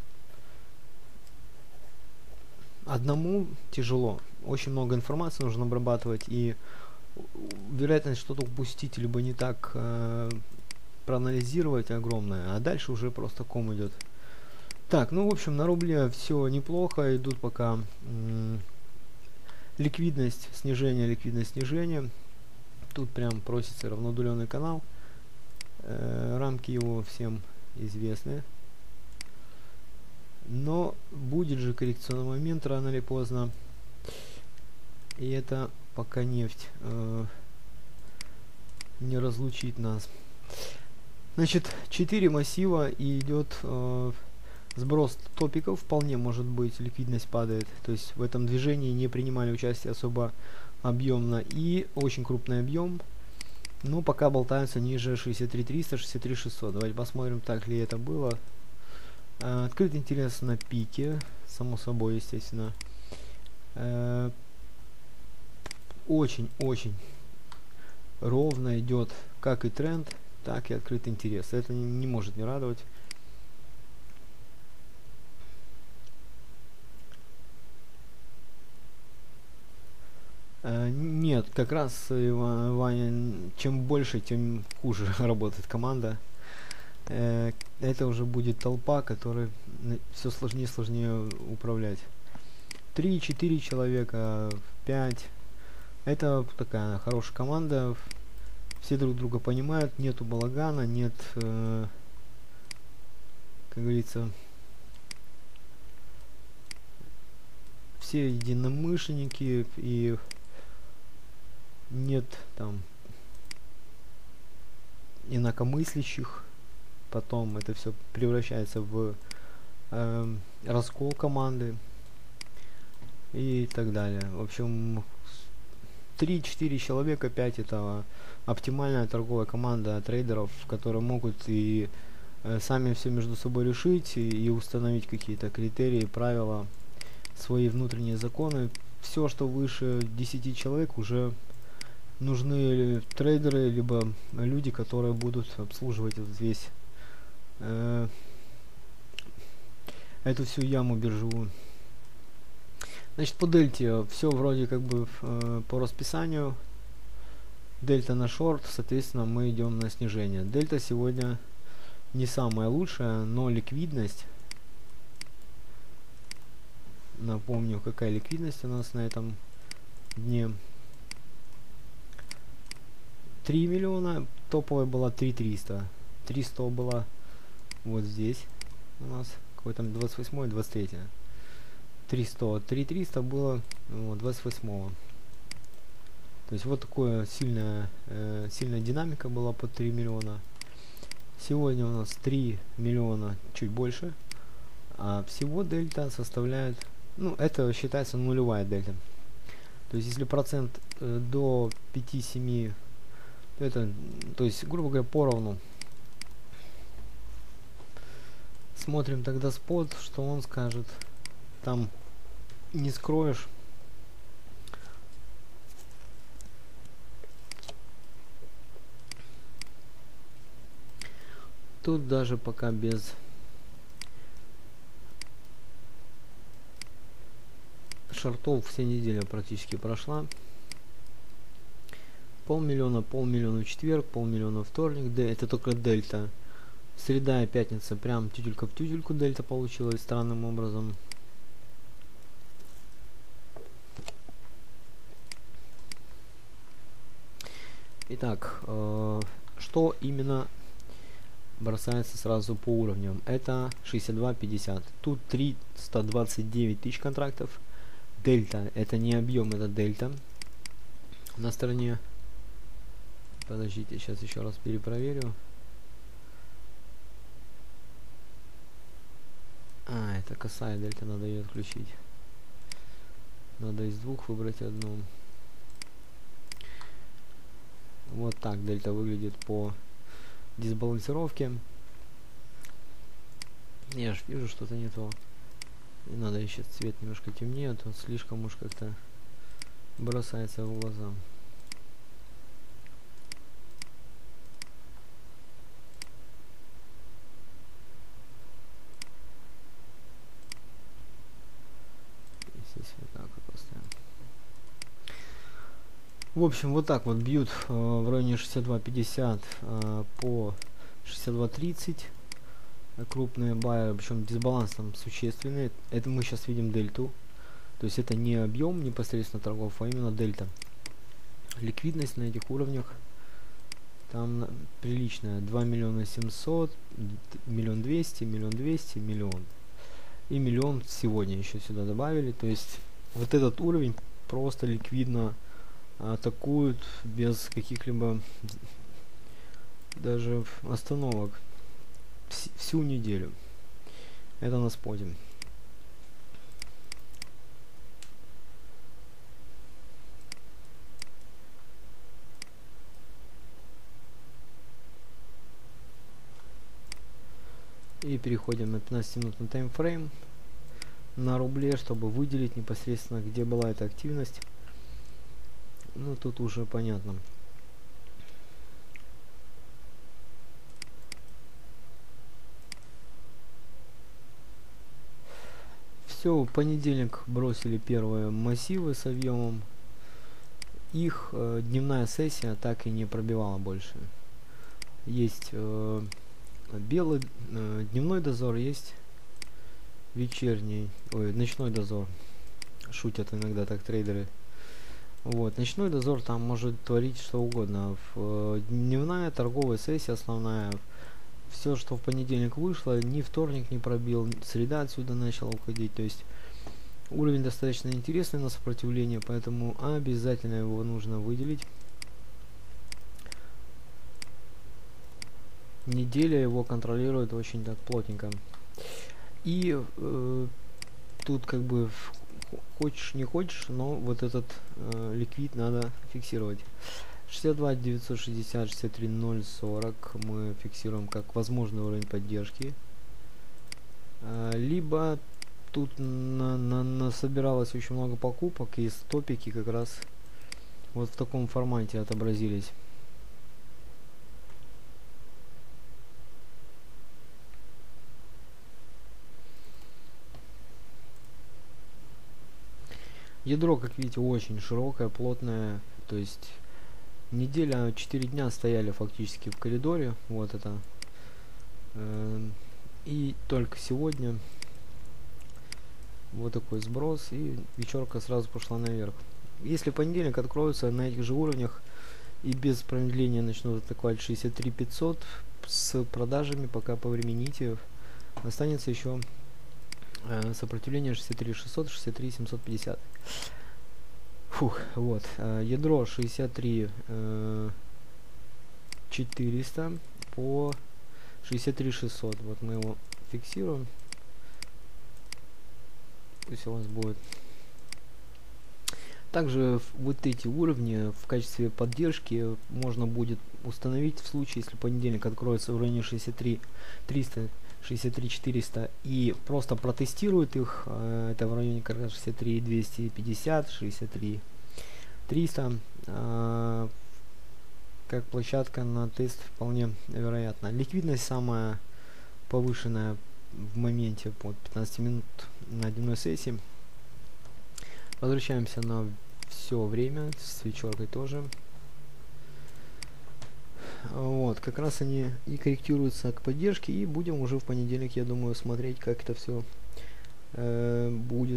Одному тяжело, очень много информации нужно обрабатывать, и вероятность что-то упустить либо не так проанализировать огромная, а дальше уже просто ком идет. Так, ну в общем на рубле все неплохо, идут пока ликвидность, снижение. Тут прям просится равнодуленный канал. Рамки его всем известны. Но будет же коррекционный момент рано или поздно. И это пока нефть не разлучит нас. Значит, 4 массива и идет сброс топиков. Вполне может быть, ликвидность падает. То есть в этом движении не принимали участие особо объемно. И очень крупный объем. Но пока болтаются ниже 63300, 63600. Давайте посмотрим, так ли это было. Открыт интерес на пике. Само собой, естественно. Очень-очень ровно идет как и тренд, так и открытый интерес. Это не может не радовать. Нет, как раз, Ваня, чем больше, тем хуже работает команда. Это уже будет толпа, которой все сложнее и сложнее управлять. 3-4 человека, 5. Это такая хорошая команда. Все друг друга понимают, нету балагана, нет, как говорится, все единомышленники, и нет там инакомыслящих. Потом это все превращается в раскол команды и так далее. В общем, 3-4 человека, 5 это оптимальная торговая команда трейдеров, которые могут и сами все между собой решить, и установить какие-то критерии, правила, свои внутренние законы. Все, что выше 10 человек, уже нужны трейдеры, либо люди, которые будут обслуживать вот весь эту всю яму биржевую. Значит, по дельте все вроде как бы по расписанию. Дельта на шорт, соответственно, мы идем на снижение. Дельта сегодня не самая лучшая, но ликвидность, напомню, какая ликвидность у нас на этом дне. 3 миллиона, топовая была 3300. 300 была вот здесь у нас, какой там 28 23. 300, 3300 было вот, 28. То есть вот такое сильная динамика была по 3 миллиона. Сегодня у нас 3 миллиона, чуть больше. А всего дельта составляет, ну, это считается нулевая дельта. То есть если процент до 5-7, это, то есть, грубо говоря, поровну. Смотрим тогда спот, что он скажет. Там не скроешь. Тут даже пока без шортов вся неделя практически прошла. Полмиллиона в четверг, полмиллиона вторник, это только дельта. Среда и пятница прям тютелька в тютельку дельта получилась странным образом. Итак, что именно бросается сразу по уровням? Это 62.50. Тут 329 тысяч контрактов. Дельта, это не объем, это дельта. На стороне, подождите, сейчас еще раз перепроверю. Это косая дельта, надо ее отключить. Надо из двух выбрать одну. Вот так дельта выглядит по дисбалансировке. Я ж вижу, что-то не то. И надо еще цвет немножко темнее, а то слишком уж как-то бросается в глаза. Здесь вот так вот поставим. В общем, вот так вот бьют в районе 62.50 по 62.30. Крупные байеры, причем дисбаланс там существенный. Это мы сейчас видим дельту. То есть это не объем непосредственно торгов, а именно дельта. Ликвидность на этих уровнях там приличная. 2 миллиона 700, миллион 200, миллион 200, миллион. И миллион сегодня еще сюда добавили. То есть вот этот уровень просто ликвидно атакуют без каких-либо даже остановок всю неделю. Это на споте. И переходим на 15-минутный таймфрейм на рубле, чтобы выделить непосредственно, где была эта активность. Ну, тут уже понятно. Все, в понедельник бросили первые массивы с объемом. Их дневная сессия так и не пробивала больше. Есть белый дневной дозор, есть вечерний, ночной дозор. Шутят иногда так трейдеры. Вот, ночной дозор там может творить что угодно. Дневная торговая сессия основная. Все, что в понедельник вышло, ни вторник не пробил, среда отсюда начала уходить. То есть уровень достаточно интересный на сопротивление, поэтому обязательно его нужно выделить. Неделя его контролирует очень так плотненько. И тут как бы хочешь не хочешь, но вот этот ликвид надо фиксировать. 62 960 63 040 мы фиксируем как возможный уровень поддержки. Либо тут собиралось очень много покупок, и стопики как раз вот в таком формате отобразились. Ядро, как видите, очень широкое, плотное, то есть неделя, 4 дня стояли фактически в коридоре, вот это. И только сегодня вот такой сброс, и вечерка сразу пошла наверх. Если понедельник откроется на этих же уровнях, и без промедления начнут атаковать 63 500 с продажами, пока повремените. Останется еще сопротивление 63 600, 63 750. Фух, вот. Ядро 63 400 по 63 600. Вот мы его фиксируем. Пусть у вас будет. Также вот эти уровни в качестве поддержки можно будет установить в случае, если понедельник откроется в районе 63 300, 63 400 и просто протестирует их. Это в районе как раз 63 250, 63 300. Как площадка на тест вполне вероятно. Ликвидность самая повышенная в моменте под 15 минут на дневной сессии. Возвращаемся на все время с вечеркой тоже. Вот, как раз они и корректируются к поддержке, и будем уже в понедельник, я думаю, смотреть, как это все будет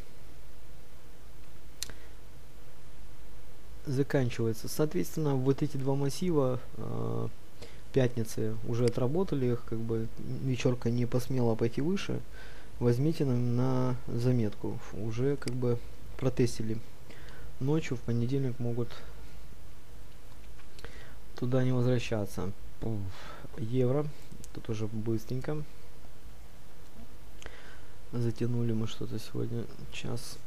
заканчивается. Соответственно, вот эти два массива пятницы уже отработали их, как бы вечерка не посмела пойти выше. Возьмите на заметку, уже как бы протестили. Ночью в понедельник могут туда не возвращаться. Евро, тут уже быстренько затянули мы что-то сегодня, час.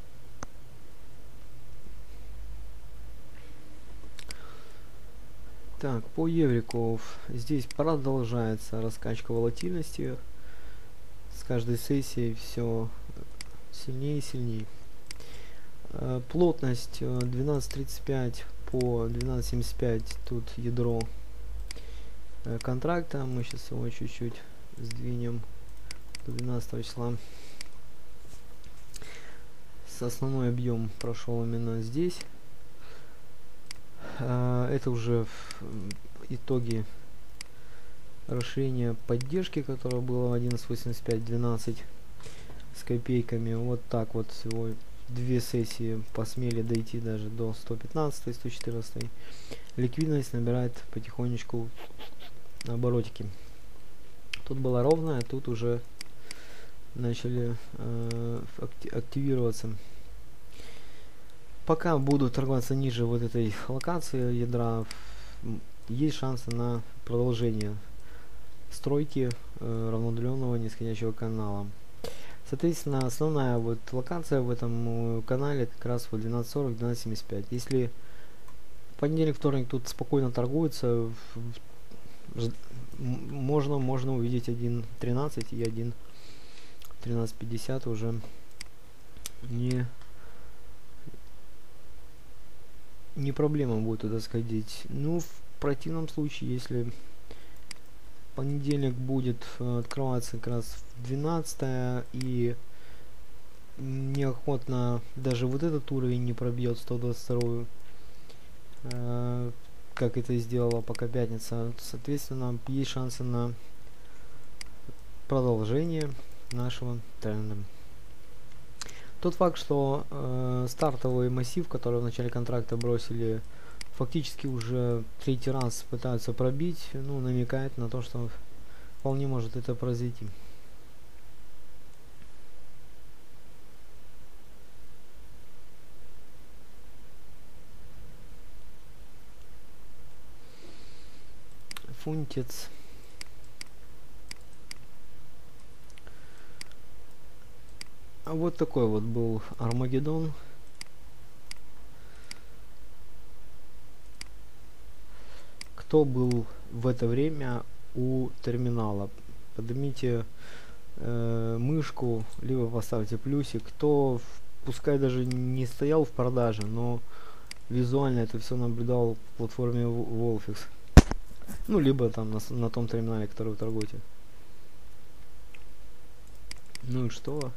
Так, по еврику здесь продолжается раскачка волатильности. С каждой сессией все сильнее и сильнее. Плотность 12.35 по 12.75. Тут ядро контракта. Мы сейчас его чуть-чуть сдвинем до 12 числа. Основной объем прошел именно здесь. Это уже итоги расширения поддержки, которое было 11.85-12 с копейками. Вот так вот всего две сессии посмели дойти даже до 115-114. Ликвидность набирает потихонечку оборотики. Тут была ровная, тут уже начали активироваться. Пока будут торговаться ниже вот этой локации ядра, есть шансы на продолжение стройки равноудаленного нисходящего канала. Соответственно, основная вот локация в этом канале как раз вот 12.40, 12.75. Если понедельник, вторник тут спокойно торгуется, можно увидеть 1.13 и 1.1350 уже не проблема будет туда сходить. Ну, в противном случае, если понедельник будет открываться как раз в 12 и неохотно даже вот этот уровень не пробьет 122, как это сделала пока пятница, соответственно, есть шансы на продолжение нашего тренда. Тот факт, что стартовый массив, который в начале контракта бросили, фактически уже третий раз пытаются пробить, ну, намекает на то, что вполне может это произойти. Фунтец. А вот такой вот был Армагеддон. Кто был в это время у терминала? Поднимите мышку, либо поставьте плюсик. Кто, пускай даже не стоял в продаже, но визуально это все наблюдал в платформе Wolfix. Ну, либо там на том терминале, который вы торгуете. Ну и что?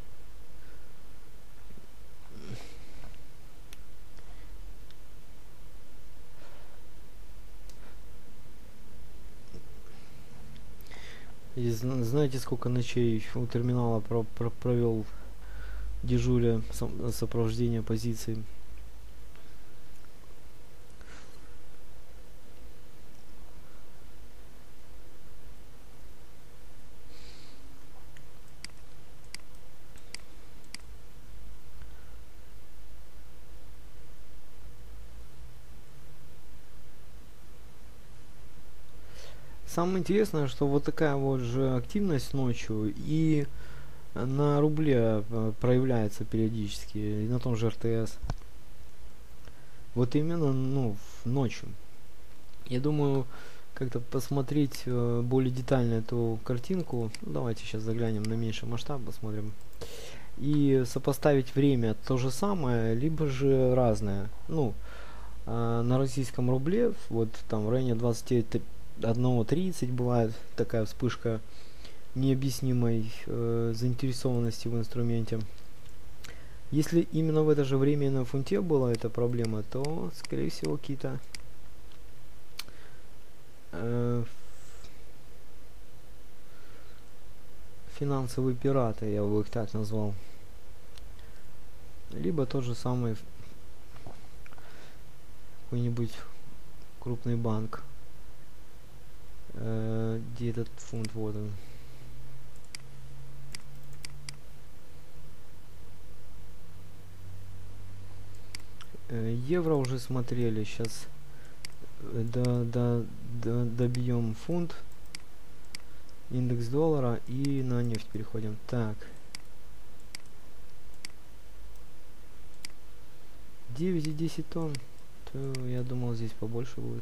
И знаете, сколько ночей у терминала провел дежуря сопровождения позиций? Самое интересное, что вот такая вот же активность ночью и на рубле проявляется периодически, и на том же РТС. Вот именно, ну, ночью. Я думаю, как-то посмотреть более детально эту картинку. Ну, давайте сейчас заглянем на меньший масштаб, посмотрим. И сопоставить время то же самое, либо же разное. Ну, на российском рубле, вот там в районе 21:30 бывает такая вспышка необъяснимой заинтересованности в инструменте. Если именно в это же время на фунте была эта проблема, то, скорее всего, какие-то финансовые пираты, я бы их так назвал. Либо тот же самый какой-нибудь крупный банк. Где этот фунт? Вот он. Евро уже смотрели. Сейчас добьем фунт, индекс доллара, и на нефть переходим. Так. 9,10 тонн. То я думал, здесь побольше будет.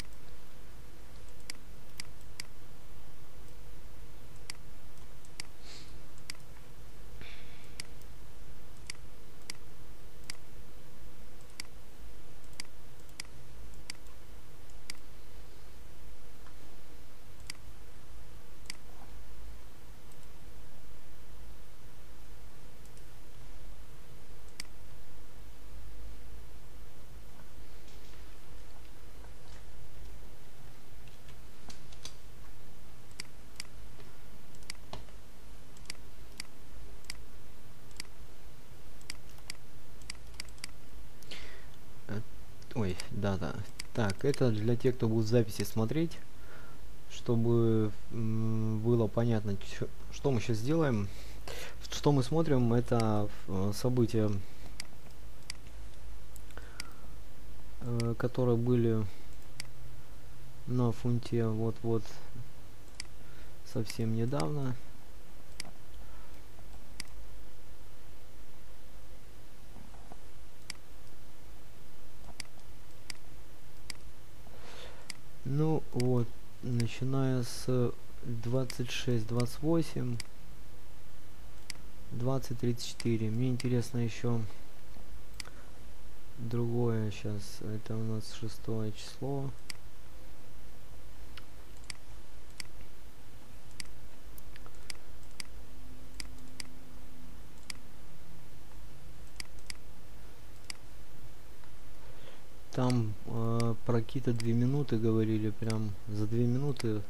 Ой, да. Так, это для тех, кто будет в записи смотреть, чтобы было понятно, что мы сейчас сделаем. Что мы смотрим, это события, которые были на фунте вот совсем недавно. Ну вот, начиная с 26, 28, 20, 34. Мне интересно еще другое сейчас. Это у нас 6 число. Там про какие-то 2 минуты говорили, прям за 2 минуты.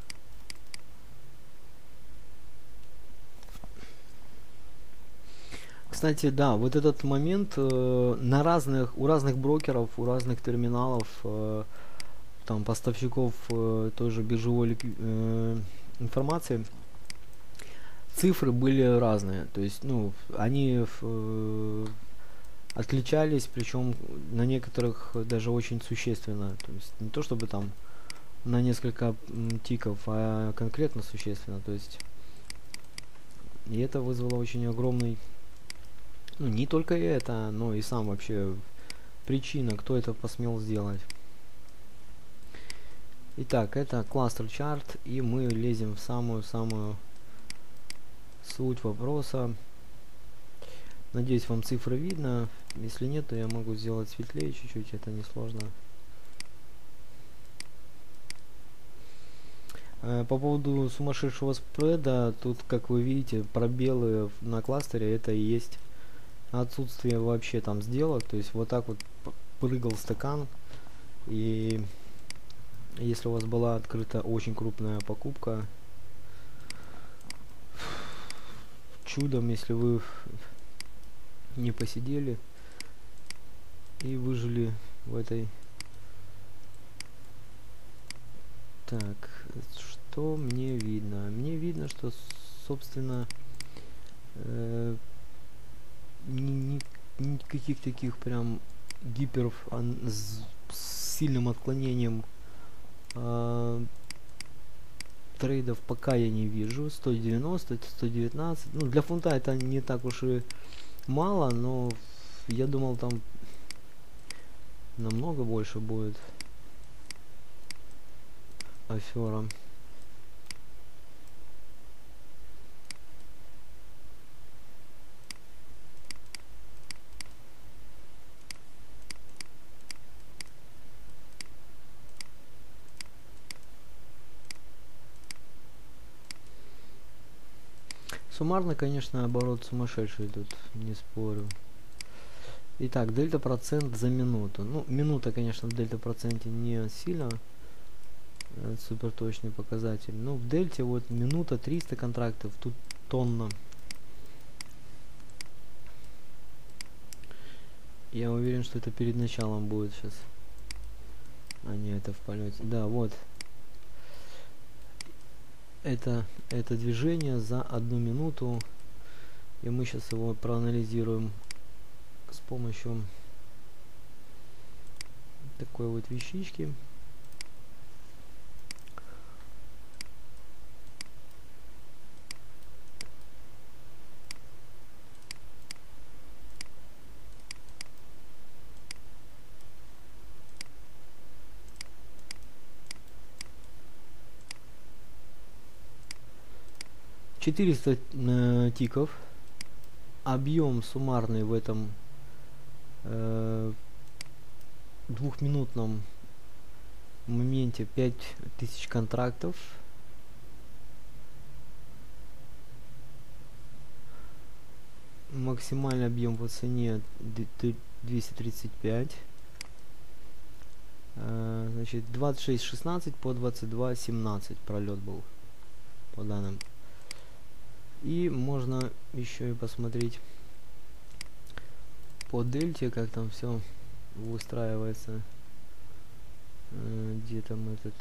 Кстати, да, вот этот момент у разных брокеров, у разных терминалов, там поставщиков той же биржевой информации, цифры были разные. То есть, ну, они отличались, причем на некоторых даже очень существенно. То есть не то чтобы там на несколько тиков, а конкретно существенно. То есть и это вызвало очень огромный, ну не только это, но и сам вообще причина, кто это посмел сделать. Итак, это кластер чарт, и мы лезем в самую-самую суть вопроса. Надеюсь, вам цифры видно. Если нет, то я могу сделать светлее чуть-чуть, это несложно. По поводу сумасшедшего спреда, тут, как вы видите, пробелы на кластере, это и есть отсутствие вообще там сделок. То есть вот так вот прыгал стакан, и если у вас была открыта очень крупная покупка, чудом, если вы не посидели и выжили в этой. Так, что мне видно? Мне видно, что, собственно, никаких таких прям с сильным отклонением трейдов пока я не вижу. 190, 119. Ну, для фунта это не так уж и мало, но я думал там намного больше будет афера. Суммарно, конечно, оборот сумасшедший тут, не спорю. Итак, дельта процент за минуту. Ну, минута, конечно, в дельта проценте не сильно супер точный показатель. Но в дельте вот минута 300 контрактов, тут тонна. Я уверен, что это перед началом будет сейчас. А не, это в полете. Да, вот. Это движение за 1 минуту. И мы сейчас его проанализируем с помощью такой вот вещички. Четыреста тиков. Объем суммарный в этом двухминутном моменте 5000 контрактов. Максимальный объем по цене 235. Значит, 26.16 по 22.17 пролет был по данным. И можно еще и посмотреть по дельте, как там все выстраивается. Где там этот...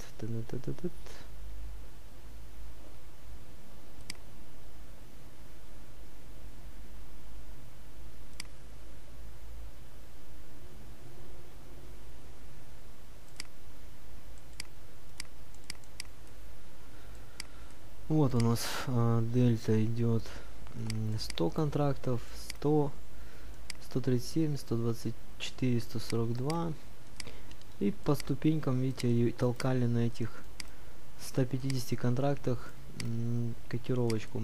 Вот у нас дельта идет 100 контрактов, 100, 137, 124, 142. И по ступенькам, видите, толкали на этих 150 контрактах котировочку.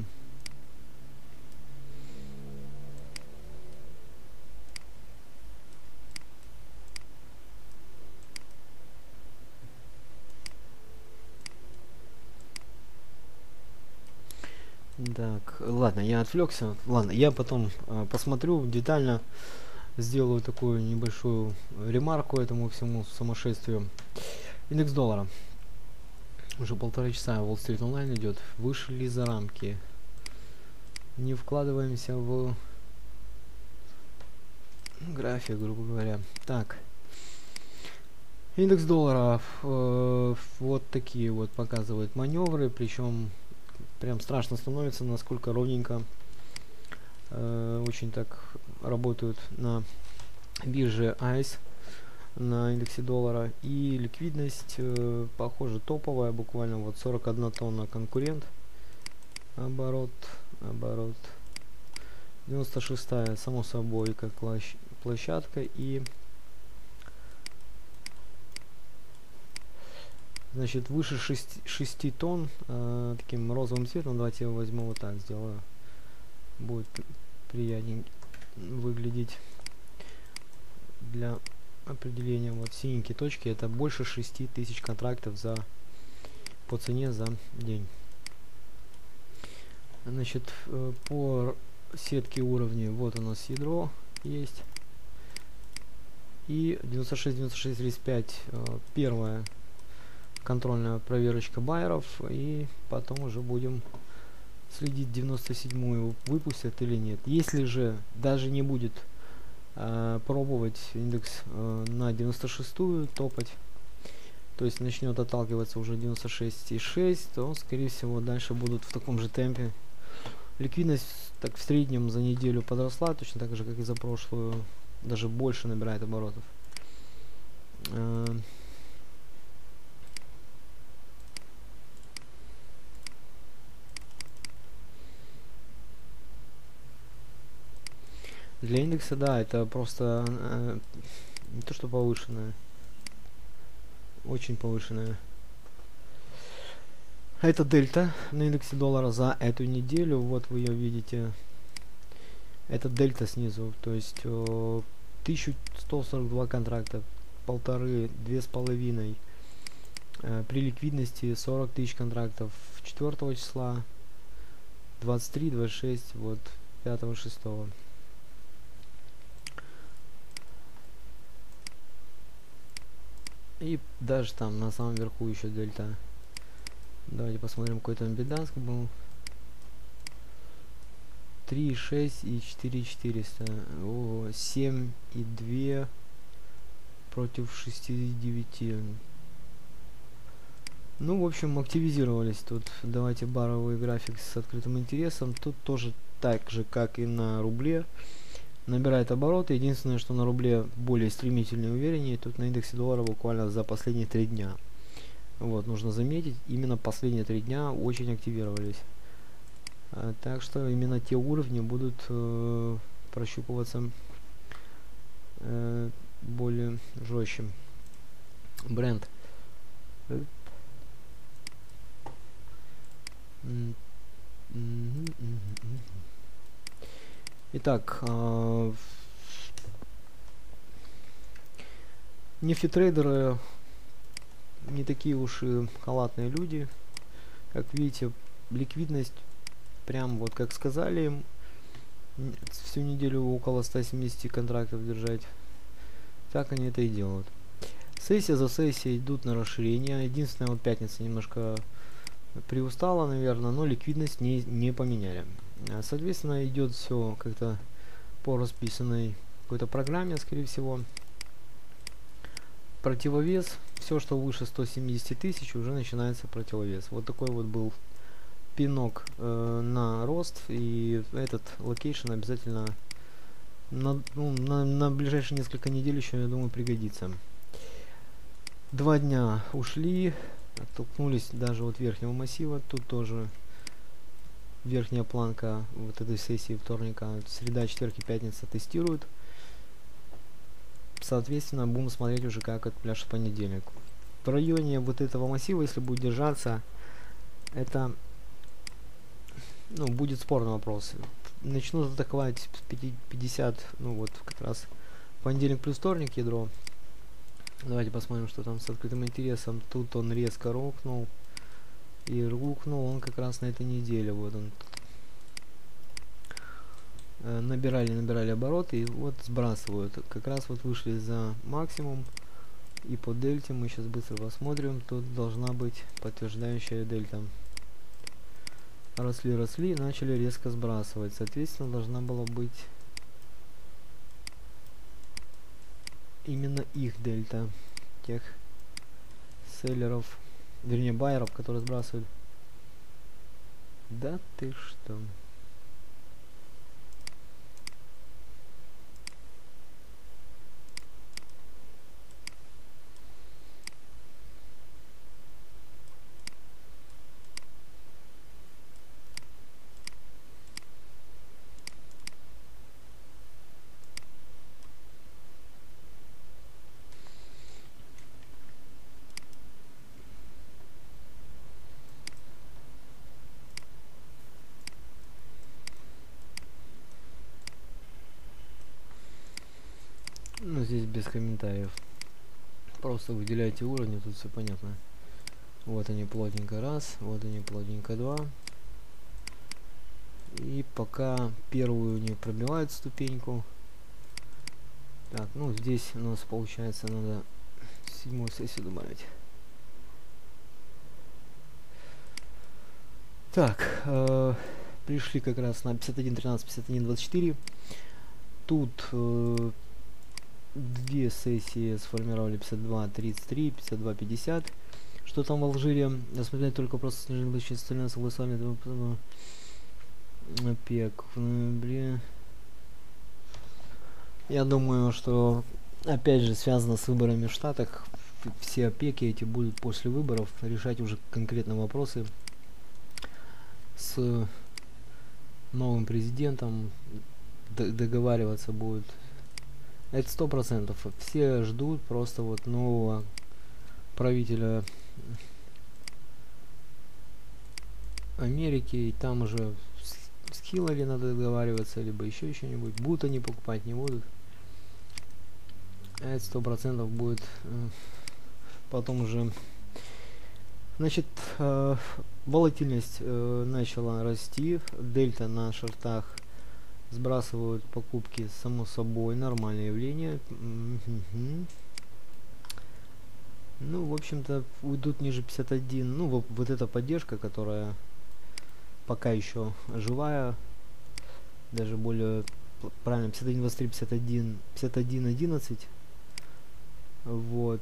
Так, ладно, я отвлекся. Ладно, я потом посмотрю детально, сделаю такую небольшую ремарку этому всему сумасшествию. Индекс доллара. Уже 1,5 часа Wall Street Online идет. Вышли за рамки. Не вкладываемся в график, грубо говоря. Так. Индекс доллара вот такие вот показывает маневры, причем прям страшно становится, насколько ровненько очень так работают на бирже ICE на индексе доллара. И ликвидность похоже топовая, буквально вот 41 тонна конкурент. Оборот 96-я, само собой, как площадка. И значит, выше 6 тонн таким розовым цветом. Давайте я возьму вот так, сделаю. Будет приятнее выглядеть для определения. Вот синенькие точки, это больше 6000 контрактов по цене за день. Значит, по сетке уровней вот у нас ядро есть. И 96-96-35 первая контрольная проверочка байеров, и потом уже будем следить, 97-ю выпустят или нет. Если же даже не будет пробовать индекс на 96-ю топать, то есть начнет отталкиваться уже 96,6, то скорее всего дальше будут в таком же темпе. Ликвидность так в среднем за неделю подросла, точно так же как и за прошлую, даже больше набирает оборотов. Для индекса, да, это просто не то что повышенная, очень повышенная. Это дельта на индексе доллара за эту неделю. Вот вы ее видите. Это дельта снизу. То есть 1142 контракта. Полторы, 2,5. При ликвидности 40 тысяч контрактов 4 числа. 23, 26, вот 5, 6. И даже там на самом верху еще дельта. Давайте посмотрим, какой там Биданск был. 3,6 и 4,400. О, 7,2 против 6,9. Ну, в общем, активизировались тут. Давайте баровый график с открытым интересом. Тут тоже так же, как и на рубле, набирает обороты. Единственное, что на рубле более стремительнее и увереннее. Тут на индексе доллара буквально за последние 3 дня. Вот, нужно заметить, именно последние 3 дня очень активировались. Так что именно те уровни будут прощупываться более жестче. Бренд. Итак, нефтетрейдеры не такие уж и халатные люди. Как видите, ликвидность прям вот как сказали им, всю неделю около 170 контрактов держать. Так они это и делают. Сессия за сессией идут на расширение. Единственное, вот пятница немножко приустала, наверное, но ликвидность не поменяли. Соответственно, идет все как-то по расписанной какой-то программе, скорее всего. Противовес. Все, что выше 170 тысяч, уже начинается противовес. Вот такой вот был пинок на рост, и этот локейшн обязательно на ближайшие несколько недель еще, я думаю, пригодится. 2 дня ушли, оттолкнулись даже от верхнего массива. Тут тоже верхняя планка вот этой сессии вторника, среда, четверг и пятница тестируют. Соответственно, будем смотреть уже, как это пляж в понедельник. В районе вот этого массива, если будет держаться, это, ну, будет спорный вопрос. Начнут атаковать 50, ну вот как раз понедельник плюс вторник ядро. Давайте посмотрим, что там с открытым интересом. Тут он резко рухнул. И рухнул он как раз на этой неделе. Вот он. Набирали обороты и вот сбрасывают. Как раз вот вышли за максимум. И по дельте мы сейчас быстро посмотрим. Тут должна быть подтверждающая дельта. Росли, начали резко сбрасывать. Соответственно, должна была быть именно их дельта. Тех селлеров, вернее байеров, которые сбрасывают. Да ты что? Ну, здесь без комментариев. Просто выделяйте уровни, тут все понятно. Вот они плотненько раз, вот они плотненько два. И пока первую не пробивают ступеньку. Так, ну здесь у нас получается надо 7-ю сессию добавить. Так, пришли как раз на 51.13, 51.24. Тут 2 сессии сформировали 52.33, 52.50. Что там в Алжире? Рассмотреть только просто снижение будущей остальное согласование ОПЕК в ноябре. Я думаю, что опять же связано с выборами в Штатах. Все ОПЕКи эти будут после выборов решать уже конкретно вопросы с новым президентом. договариваться будут. Это 100%. Все ждут просто вот нового правителя Америки, и там уже с Хиллари надо договариваться, либо еще что-нибудь. Будут они покупать, не будут. Это 100% будет потом уже. Значит, волатильность начала расти. Дельта на шортах сбрасывают покупки, само собой, нормальное явление. Ну, в общем-то, уйдут ниже 51. Ну, вот эта поддержка, которая пока еще живая, даже более правильно, 51.23, 51, 51.11. Вот.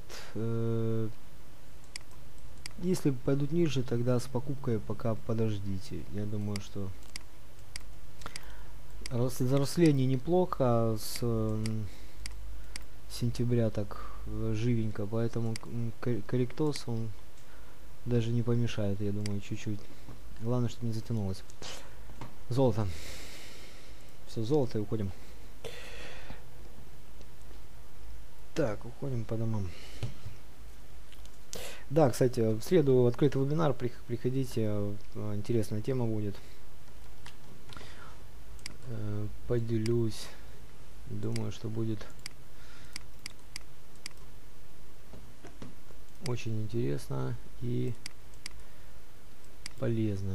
Если пойдут ниже, тогда с покупкой пока подождите. Я думаю, что заросли они неплохо с сентября так живенько, поэтому корректоз он даже не помешает, я думаю, чуть-чуть. Главное, чтобы не затянулось. Золото. Все, золото, и уходим. Так, уходим по домам. Да, кстати, в среду открытый вебинар, приходите, интересная тема будет. Поделюсь. Думаю, что будет очень интересно и полезно.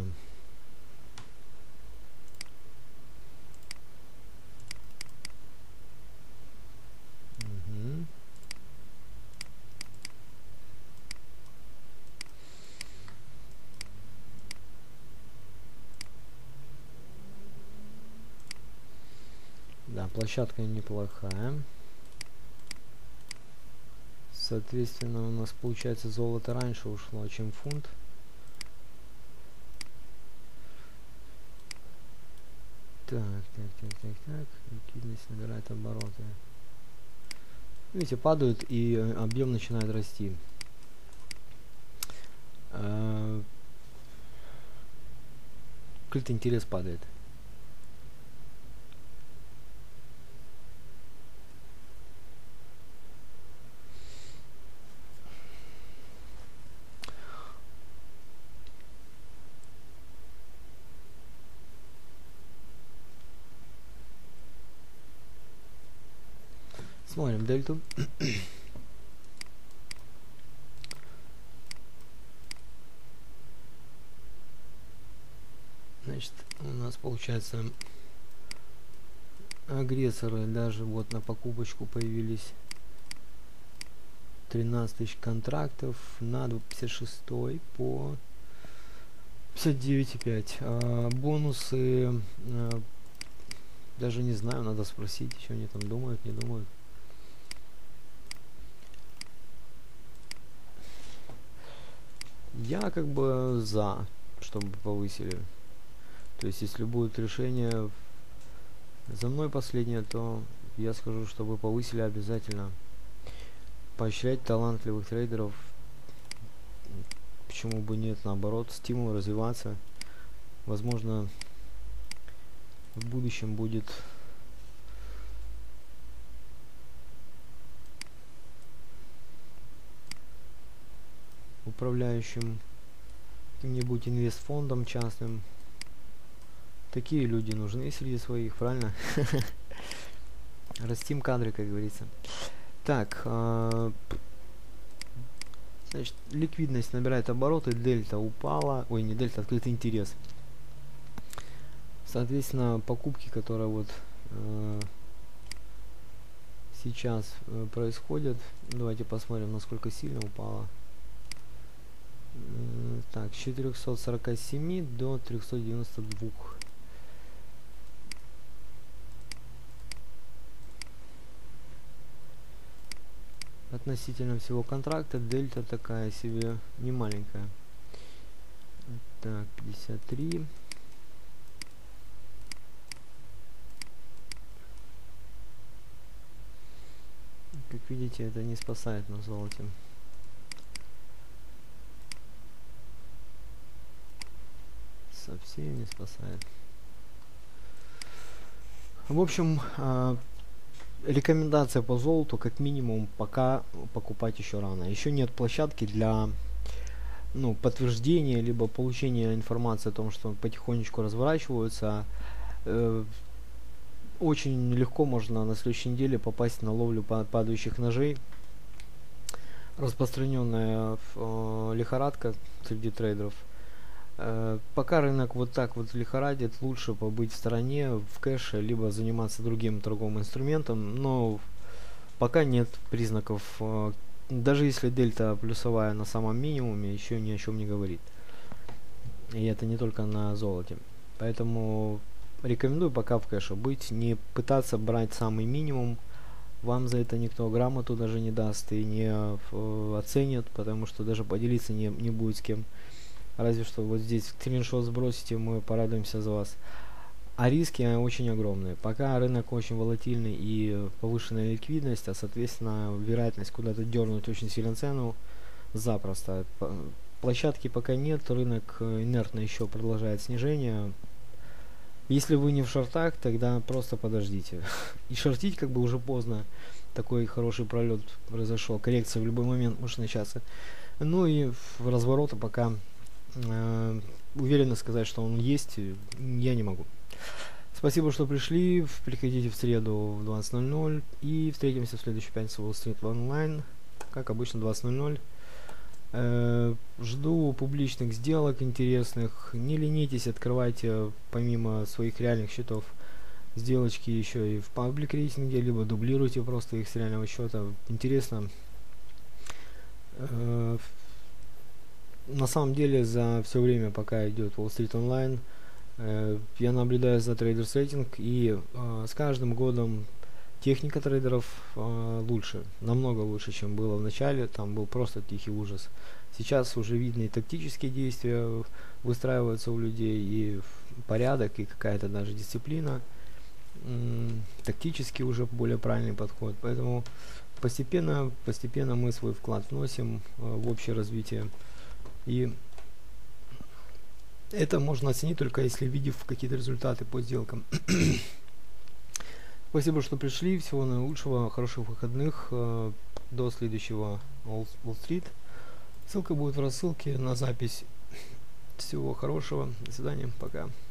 Да, площадка неплохая. Соответственно, у нас получается золото раньше ушло, чем фунт. Так. Ликвидность набирает обороты. Видите, падают, и объем начинает расти. Открытый интерес падает. Смотрим дельту. Значит, у нас получается агрессоры даже вот на покупочку появились. 13 тысяч контрактов на 56 по 59,5. Бонусы даже не знаю, надо спросить, что они там думают, не думают. Я как бы за, чтобы повысили. То есть, если будет решение за мной последнее, то я скажу, чтобы повысили обязательно. Поощрять талантливых трейдеров, почему бы нет, наоборот, стимул развиваться. Возможно, в будущем будет управляющим каким-нибудь инвестфондом частным. Такие люди нужны среди своих, правильно? Растим кадры, как говорится. Так, значит, ликвидность набирает обороты, дельта упала, ой, не дельта, открытый интерес. Соответственно, покупки, которые вот сейчас происходят, давайте посмотрим, насколько сильно упала. Так, с 447 до 392. Относительно всего контракта дельта такая себе не маленькая. Так, 53. Как видите, это не спасает на золоте. Совсем не спасает. В общем, рекомендация по золоту, как минимум, пока покупать еще рано. Еще нет площадки для подтверждения, либо получения информации о том, что потихонечку разворачиваются. Э, Очень легко можно на следующей неделе попасть на ловлю падающих ножей. Распространенная лихорадка среди трейдеров. Пока рынок вот так вот лихорадит, лучше побыть в стороне, в кэше, либо заниматься другим торговым инструментом, но пока нет признаков, даже если дельта плюсовая на самом минимуме, еще ни о чем не говорит. И это не только на золоте. Поэтому рекомендую пока в кэше быть, не пытаться брать самый минимум. Вам за это никто грамоту даже не даст и не оценит, потому что даже поделиться не будет с кем. Разве что вот здесь скриншот сбросите, мы порадуемся за вас. А риски очень огромные. Пока рынок очень волатильный и повышенная ликвидность, а соответственно вероятность куда-то дернуть очень сильно цену запросто. Площадки пока нет, рынок инертно еще продолжает снижение. Если вы не в шортах, тогда просто подождите. И шортить как бы уже поздно. Такой хороший пролет произошел. Коррекция в любой момент может начаться. Ну и в разворота пока уверенно сказать, что он есть, я не могу. Спасибо, что пришли. Приходите в среду в 20:00 и встретимся в следующую пятницу в Wall Street Online, как обычно, 20:00. Жду публичных сделок интересных. Не ленитесь, открывайте помимо своих реальных счетов сделочки еще и в паблик рейтинге, либо дублируйте просто их с реального счета. Интересно. На самом деле за все время, пока идет Wall Street Online, я наблюдаю за Traders Rating, и с каждым годом техника трейдеров лучше, намного лучше, чем было в начале. Там был просто тихий ужас. Сейчас уже видно и тактические действия выстраиваются у людей, и порядок, и какая-то даже дисциплина. Тактически уже более правильный подход. Поэтому постепенно мы свой вклад вносим в общее развитие. И это можно оценить только если видев какие-то результаты по сделкам. Спасибо, что пришли. Всего наилучшего, хороших выходных. До следующего Wall Street. Ссылка будет в рассылке на запись. Всего хорошего. До свидания. Пока.